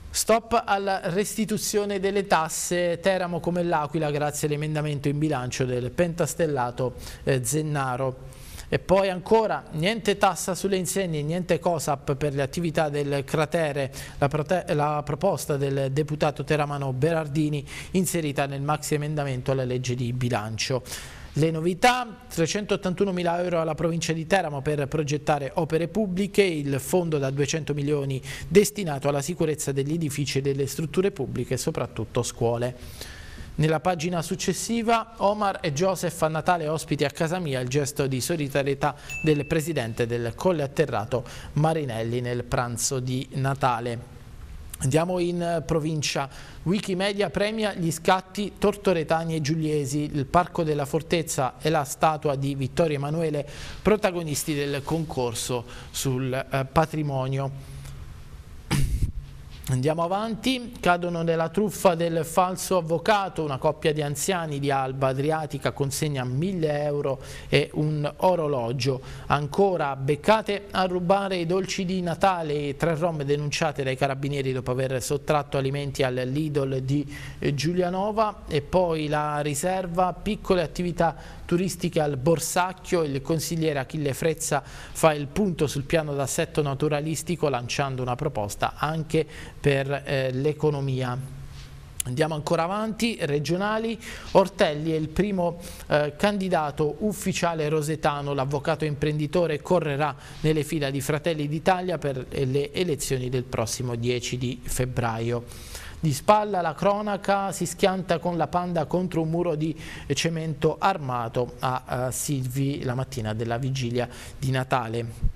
Stop alla restituzione delle tasse, Teramo come l'Aquila grazie all'emendamento in bilancio del pentastellato eh, Zennaro. E poi ancora niente tassa sulle insegne, niente COSAP per le attività del cratere, la, la proposta del deputato teramano Berardini inserita nel maxi emendamento alla legge di bilancio. Le novità, trecentottantunomila euro alla provincia di Teramo per progettare opere pubbliche, il fondo da duecento milioni destinato alla sicurezza degli edifici e delle strutture pubbliche, soprattutto scuole. Nella pagina successiva, Omar e Joseph a Natale ospiti a casa mia, il gesto di solidarietà del presidente del Colle Atterrato Marinelli nel pranzo di Natale. Andiamo in provincia. Wikimedia premia gli scatti tortoretani e giuliesi, il Parco della Fortezza e la statua di Vittorio Emanuele, protagonisti del concorso sul eh, patrimonio. Andiamo avanti, cadono nella truffa del falso avvocato, una coppia di anziani di Alba Adriatica consegna mille euro e un orologio. Ancora, beccate a rubare i dolci di Natale, tre rom denunciate dai carabinieri dopo aver sottratto alimenti al Lidl di Giulianova. E poi la riserva, piccole attività turistiche al Borsacchio, il consigliere Achille Frezza fa il punto sul piano d'assetto naturalistico lanciando una proposta anche per eh, l'economia. Andiamo ancora avanti, regionali, Ortelli è il primo eh, candidato ufficiale rosetano, l'avvocato imprenditore correrà nelle fila di Fratelli d'Italia per le elezioni del prossimo dieci di febbraio. Di spalla la cronaca, si schianta con la Panda contro un muro di cemento armato a, a Silvi la mattina della vigilia di Natale.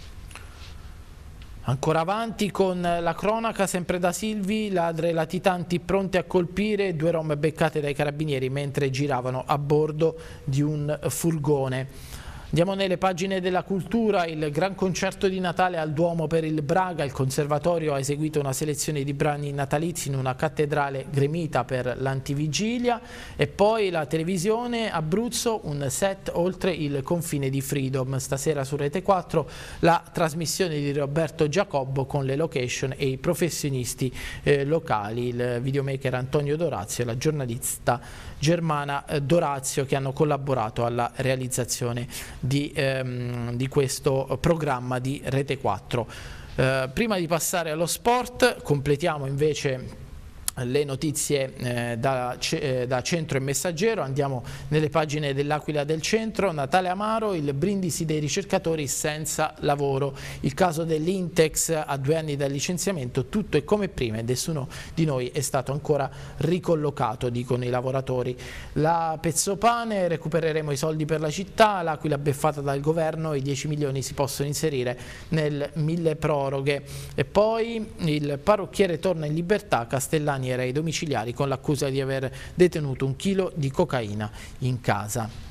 Ancora avanti con la cronaca, sempre da Silvi, ladre latitanti pronti a colpire, due rom beccate dai carabinieri mentre giravano a bordo di un furgone. Andiamo nelle pagine della cultura, il gran concerto di Natale al Duomo per il Braga, il Conservatorio ha eseguito una selezione di brani natalizi in una cattedrale gremita per l'antivigilia e poi la televisione Abruzzo, un set oltre il confine di Freedom, stasera su Rete quattro la trasmissione di Roberto Giacobbo con le location e i professionisti eh, locali, il videomaker Antonio Dorazio e la giornalista Germana Dorazio che hanno collaborato alla realizzazione di, ehm, di questo programma di Rete quattro. Eh, prima di passare allo sport completiamo invece le notizie eh, da, eh, da Centro e Messaggero, andiamo nelle pagine dell'Aquila del Centro. Natale amaro, il brindisi dei ricercatori senza lavoro, il caso dell'Intex a due anni dal licenziamento, tutto è come prima e nessuno di noi è stato ancora ricollocato, dicono i lavoratori. La Pezzopane, recupereremo i soldi per la città, l'Aquila beffata dal governo, i dieci milioni si possono inserire nel mille proroghe. E poi il parrucchiere torna in libertà, Castellani era ai domiciliari con l'accusa di aver detenuto un chilo di cocaina in casa.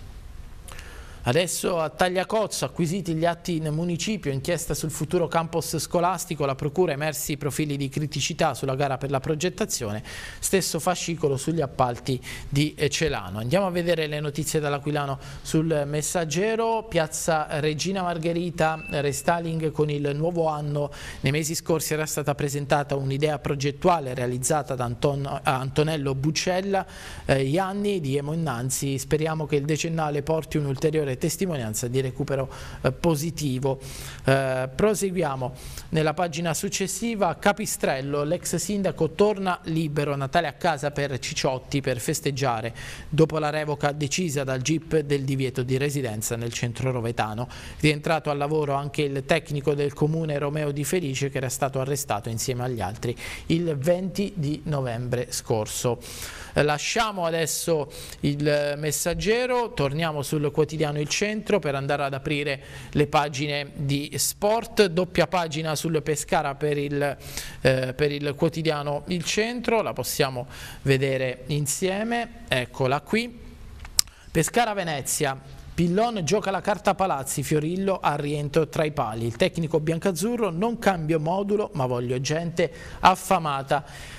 Adesso a Tagliacozzo, acquisiti gli atti in municipio, inchiesta sul futuro campus scolastico, la procura emersi profili di criticità sulla gara per la progettazione, stesso fascicolo sugli appalti di Celano. Andiamo a vedere le notizie dall'Aquilano sul Messaggero. Piazza Regina Margherita, restyling con il nuovo anno. Nei mesi scorsi era stata presentata un'idea progettuale realizzata da Anton Antonello Buccella, eh, Ianni di Emo Innanzi. Speriamo che il decennale porti un'ulteriore testimonianza di recupero eh, positivo. Eh, proseguiamo nella pagina successiva. Capistrello, l'ex sindaco torna libero, Natale a casa per Ciciotti per festeggiare dopo la revoca decisa dal G I P del divieto di residenza nel centro rovetano. Rientrato al lavoro anche il tecnico del comune Romeo Di Felice che era stato arrestato insieme agli altri il venti di novembre scorso. Eh, lasciamo adesso il Messaggero, torniamo sul quotidiano Il Centro per andare ad aprire le pagine di sport. Doppia pagina sul Pescara per il, eh, per il quotidiano Il Centro, la possiamo vedere insieme, eccola qui. Pescara-Venezia, Pillon gioca la carta Palazzi, Fiorillo al rientro tra i pali, il tecnico biancazzurro: non cambio modulo ma voglio gente affamata.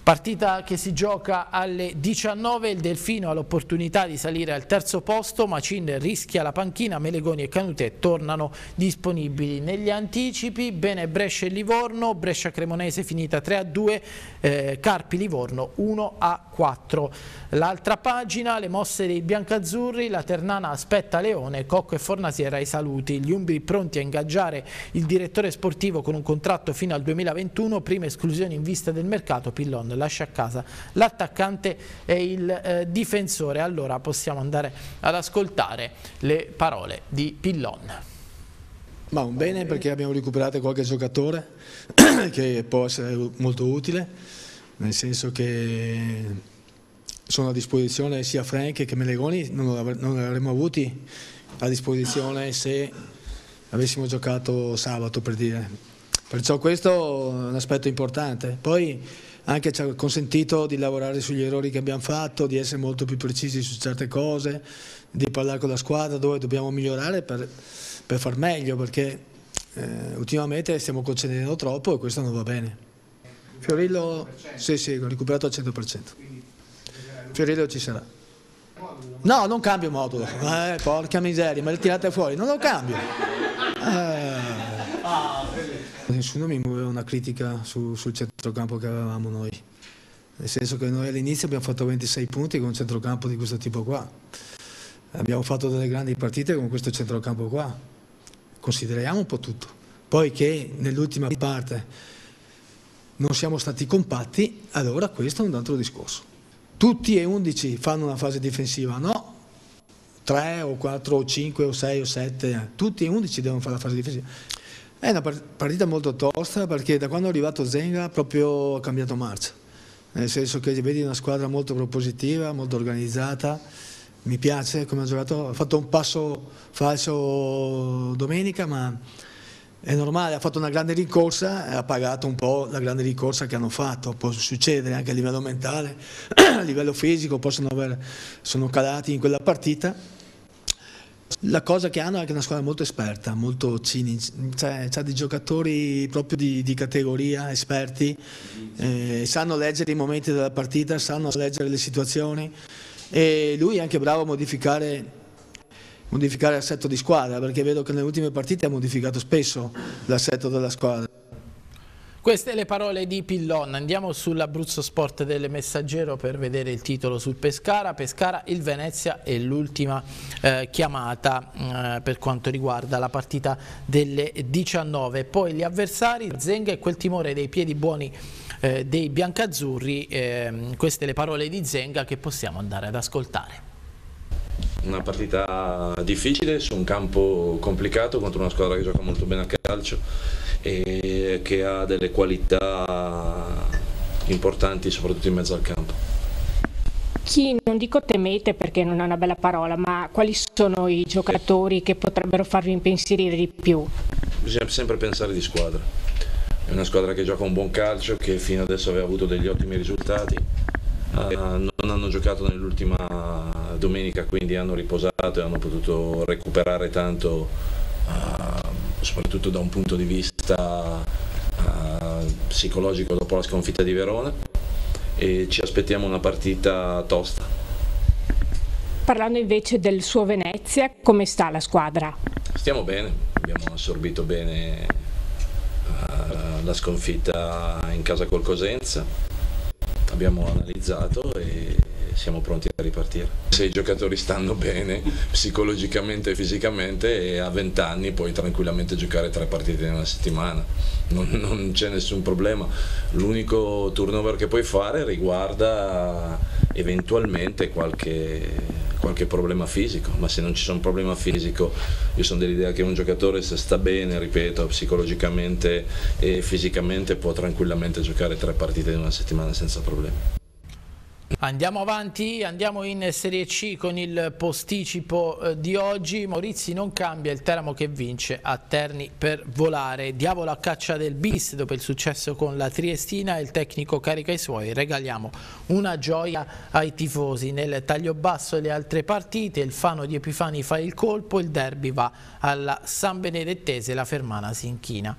Partita che si gioca alle diciannove, il Delfino ha l'opportunità di salire al terzo posto, Macin rischia la panchina, Melegoni e Canutè tornano disponibili. Negli anticipi, bene Brescia e Livorno, Brescia Cremonese finita tre a due, eh, Carpi Livorno uno a quattro. L'altra pagina, le mosse dei biancazzurri, la Ternana aspetta Leone, Cocco e Fornasiera ai saluti, gli umbri pronti a ingaggiare il direttore sportivo con un contratto fino al duemilaventuno, prima esclusione in vista del mercato, Pillon lascia a casa l'attaccante e il eh, difensore. Allora possiamo andare ad ascoltare le parole di Pillon. Ma un bene, perché abbiamo recuperato qualche giocatore che può essere molto utile, nel senso che sono a disposizione sia Frank che Melegoni, non li avremmo avuti a disposizione se avessimo giocato sabato, per dire. Perciò questo è un aspetto importante. Poi anche ci ha consentito di lavorare sugli errori che abbiamo fatto, di essere molto più precisi su certe cose, di parlare con la squadra dove dobbiamo migliorare per, per far meglio, perché eh, ultimamente stiamo concedendo troppo e questo non va bene. Fiorillo, sì sì, ho recuperato al cento per cento. Fiorillo ci sarà. No, non cambio modulo, eh, porca miseria, me le tirate fuori, non lo cambio. Eh. Nessuno mi muoveva una critica su, sul centrocampo che avevamo noi, nel senso che noi all'inizio abbiamo fatto ventisei punti con un centrocampo di questo tipo qua, abbiamo fatto delle grandi partite con questo centrocampo qua, consideriamo un po' tutto, poi che nell'ultima parte non siamo stati compatti, allora questo è un altro discorso. Tutti e undici fanno una fase difensiva, no? tre o quattro o cinque o sei o sette, tutti e undici devono fare la fase difensiva. È una partita molto tosta, perché da quando è arrivato Zenga proprio ha cambiato marcia, nel senso che vedi una squadra molto propositiva, molto organizzata, mi piace come ha giocato, ha fatto un passo falso domenica, ma è normale, ha fatto una grande rincorsa e ha pagato un po' la grande rincorsa che hanno fatto. Può succedere anche a livello mentale, a livello fisico, possono aver, sono calati in quella partita. La cosa che hanno è che è una squadra molto esperta, molto cinica, cioè c'ha dei giocatori proprio di, di categoria, esperti, eh, sanno leggere i momenti della partita, sanno leggere le situazioni, e lui è anche bravo a modificare, modificare l'assetto di squadra, perché vedo che nelle ultime partite ha modificato spesso l'assetto della squadra. Queste le parole di Pillon. Andiamo sull'Abruzzo Sport del Messaggero per vedere il titolo sul Pescara. Pescara, il Venezia e l'ultima eh, chiamata eh, per quanto riguarda la partita delle diciannove. Poi gli avversari, Zenga e quel timore dei piedi buoni eh, dei biancazzurri. Eh, queste le parole di Zenga che possiamo andare ad ascoltare. Una partita difficile su un campo complicato contro una squadra che gioca molto bene a calcio e che ha delle qualità importanti soprattutto in mezzo al campo. Chi, non dico temete perché non è una bella parola, ma quali sono i giocatori che potrebbero farvi impensierire di più? Bisogna sempre pensare di squadra, è una squadra che gioca un buon calcio, che fino adesso aveva avuto degli ottimi risultati, uh, non hanno giocato nell'ultima domenica, quindi hanno riposato e hanno potuto recuperare tanto, uh, soprattutto da un punto di vista uh, psicologico dopo la sconfitta di Verona, e ci aspettiamo una partita tosta. Parlando invece del suo Venezia, come sta la squadra? Stiamo bene, abbiamo assorbito bene uh, la sconfitta in casa col Cosenza, abbiamo analizzato e siamo pronti a ripartire. Se i giocatori stanno bene psicologicamente e fisicamente, e a venti anni puoi tranquillamente giocare tre partite in una settimana, non, non c'è nessun problema. L'unico turnover che puoi fare riguarda eventualmente qualche, qualche problema fisico, ma se non ci sono problema fisico, io sono dell'idea che un giocatore, se sta bene, ripeto, psicologicamente e fisicamente, può tranquillamente giocare tre partite in una settimana senza problemi. Andiamo avanti, andiamo in Serie C con il posticipo eh, di oggi. Maurizi non cambia, il Teramo che vince a Terni per volare. Diavolo a caccia del bis dopo il successo con la Triestina, il tecnico carica i suoi. Regaliamo una gioia ai tifosi. Nel taglio basso e le altre partite, il Fano di Epifani fa il colpo, il derby va alla San Benedettese, la Fermana si inchina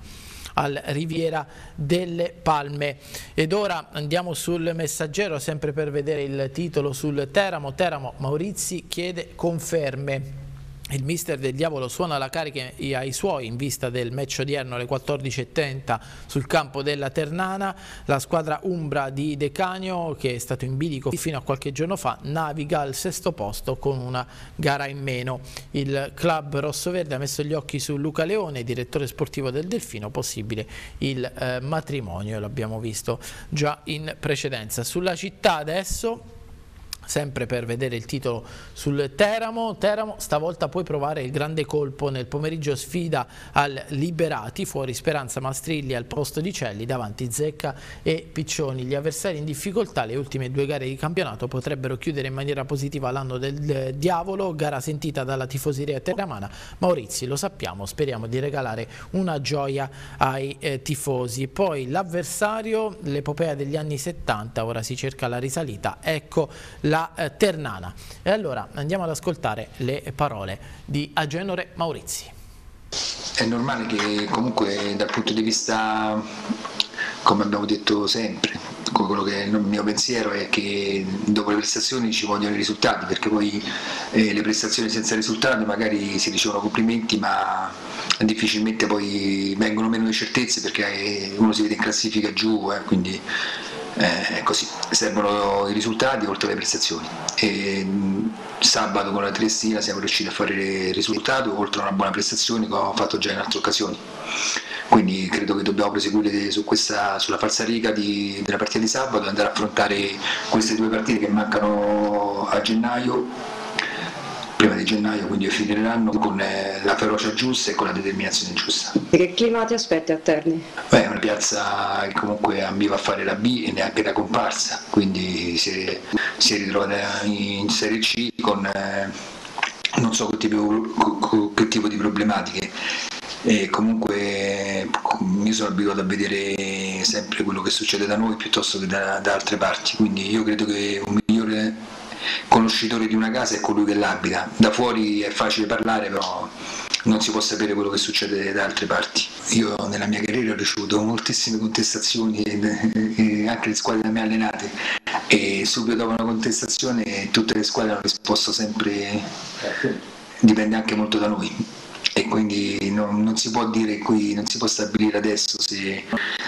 al Riviera delle Palme. Ed ora andiamo sul Messaggero, sempre per vedere il titolo sul Teramo. Teramo, Maurizi chiede conferme. Il mister del Diavolo suona la carica ai suoi in vista del match odierno alle quattordici e trenta sul campo della Ternana. La squadra umbra di De Canio, che è stato in bilico fino a qualche giorno fa, naviga al sesto posto con una gara in meno. Il club rossoverde ha messo gli occhi su Luca Leone, direttore sportivo del Delfino, possibile il eh, matrimonio, l'abbiamo visto già in precedenza. Sulla Città adesso, sempre per vedere il titolo sul Teramo. Teramo stavolta puoi provare il grande colpo nel pomeriggio, sfida al Liberati, fuori Speranza Mastrilli al posto di Celli, davanti Zecca e Piccioni. Gli avversari in difficoltà, le ultime due gare di campionato potrebbero chiudere in maniera positiva l'anno del Diavolo, gara sentita dalla tifoseria teramana. Maurizi, lo sappiamo, speriamo di regalare una gioia ai eh, tifosi. Poi l'avversario, l'epopea degli anni settanta, ora si cerca la risalita, ecco la eh, Ternana. E allora andiamo ad ascoltare le parole di Agenore Maurizi. È normale che comunque dal punto di vista, come abbiamo detto sempre, quello che è il mio pensiero è che dopo le prestazioni ci vogliono i risultati, perché poi eh, le prestazioni senza risultati magari si ricevono complimenti, ma difficilmente poi vengono meno le certezze, perché uno si vede in classifica giù, eh, quindi è eh, così, servono i risultati oltre alle prestazioni. E sabato con la Triestina siamo riusciti a fare il risultato oltre a una buona prestazione che ho fatto già in altre occasioni, quindi credo che dobbiamo proseguire su questa, sulla falsariga di, della partita di sabato e andare a affrontare queste due partite che mancano a gennaio, prima di gennaio, quindi a fine dell'anno, con la ferocia giusta e con la determinazione giusta. E che clima ti aspetti a Terni? Beh, è una piazza che comunque ambiva a fare la B e neanche la comparsa, quindi si è, si è ritrovata in Serie C con eh, non so che tipo, che tipo di problematiche. E comunque mi sono abituato a vedere sempre quello che succede da noi piuttosto che da, da altre parti, quindi io credo che un migliore conoscitore di una casa è colui che l'abita. Da fuori è facile parlare, però non si può sapere quello che succede da altre parti. Io nella mia carriera ho ricevuto moltissime contestazioni e, e anche le squadre da me allenate, e subito dopo una contestazione tutte le squadre hanno risposto sempre, dipende anche molto da noi, e quindi non, non si può dire qui, non si può stabilire adesso se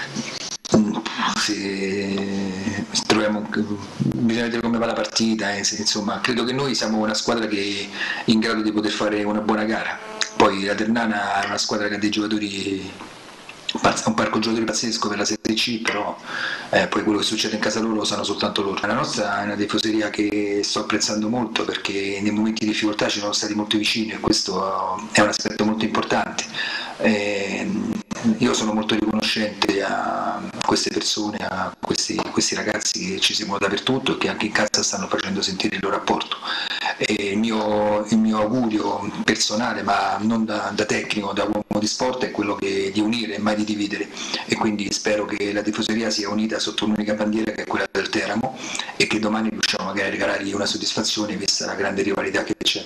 se troviamo, bisogna vedere come va la partita, eh, se, insomma, credo che noi siamo una squadra che è in grado di poter fare una buona gara. Poi la Ternana è una squadra che ha dei giocatori, un parco giocatori pazzesco per la Serie C, però eh, poi quello che succede in casa loro lo sanno soltanto loro. La nostra è una tifoseria che sto apprezzando molto, perché nei momenti di difficoltà ci sono stati molto vicini e questo è un aspetto molto importante. Eh, io sono molto riconoscente a queste persone, a questi, questi ragazzi che ci seguono dappertutto e che anche in casa stanno facendo sentire il loro apporto. E il, mio, il mio augurio personale, ma non da, da tecnico, da uomo di sport, è quello che, di unire e mai di dividere, e quindi spero che la tifoseria sia unita sotto un'unica bandiera, che è quella del Teramo, e che domani riusciamo magari a regalargli una soddisfazione vista la grande rivalità che c'è.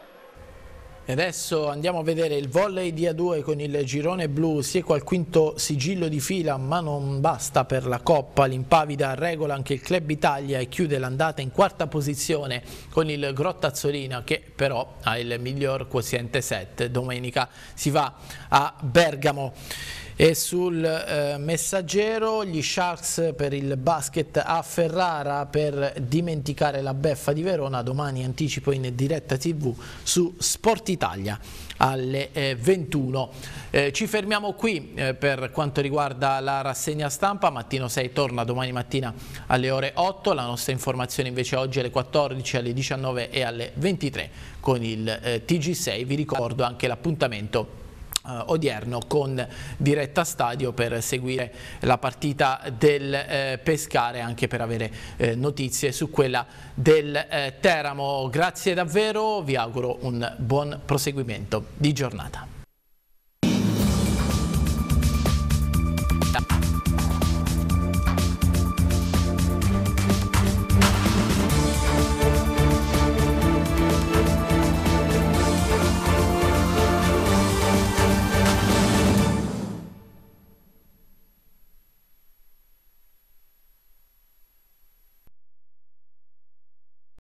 E adesso andiamo a vedere il volley di A due con il girone blu, Sieco al quinto sigillo di fila, ma non basta per la Coppa. L'Impavida regola anche il Club Italia e chiude l'andata in quarta posizione con il Grottazzolina, che però ha il miglior quoziente sette. Domenica si va a Bergamo. E sul eh, Messaggero, gli Sharks per il basket a Ferrara per dimenticare la beffa di Verona. Domani anticipo in diretta tivù su Sport Italia alle eh, ventuno. Eh, ci fermiamo qui eh, per quanto riguarda la rassegna stampa. Mattino sei torna domani mattina alle ore otto, la nostra informazione invece oggi alle quattordici, alle diciannove e alle ventitré con il eh, T G sei. Vi ricordo anche l'appuntamento Uh, odierno con diretta stadio per seguire la partita del eh, Pescara, anche per avere eh, notizie su quella del eh, Teramo. Grazie davvero, vi auguro un buon proseguimento di giornata.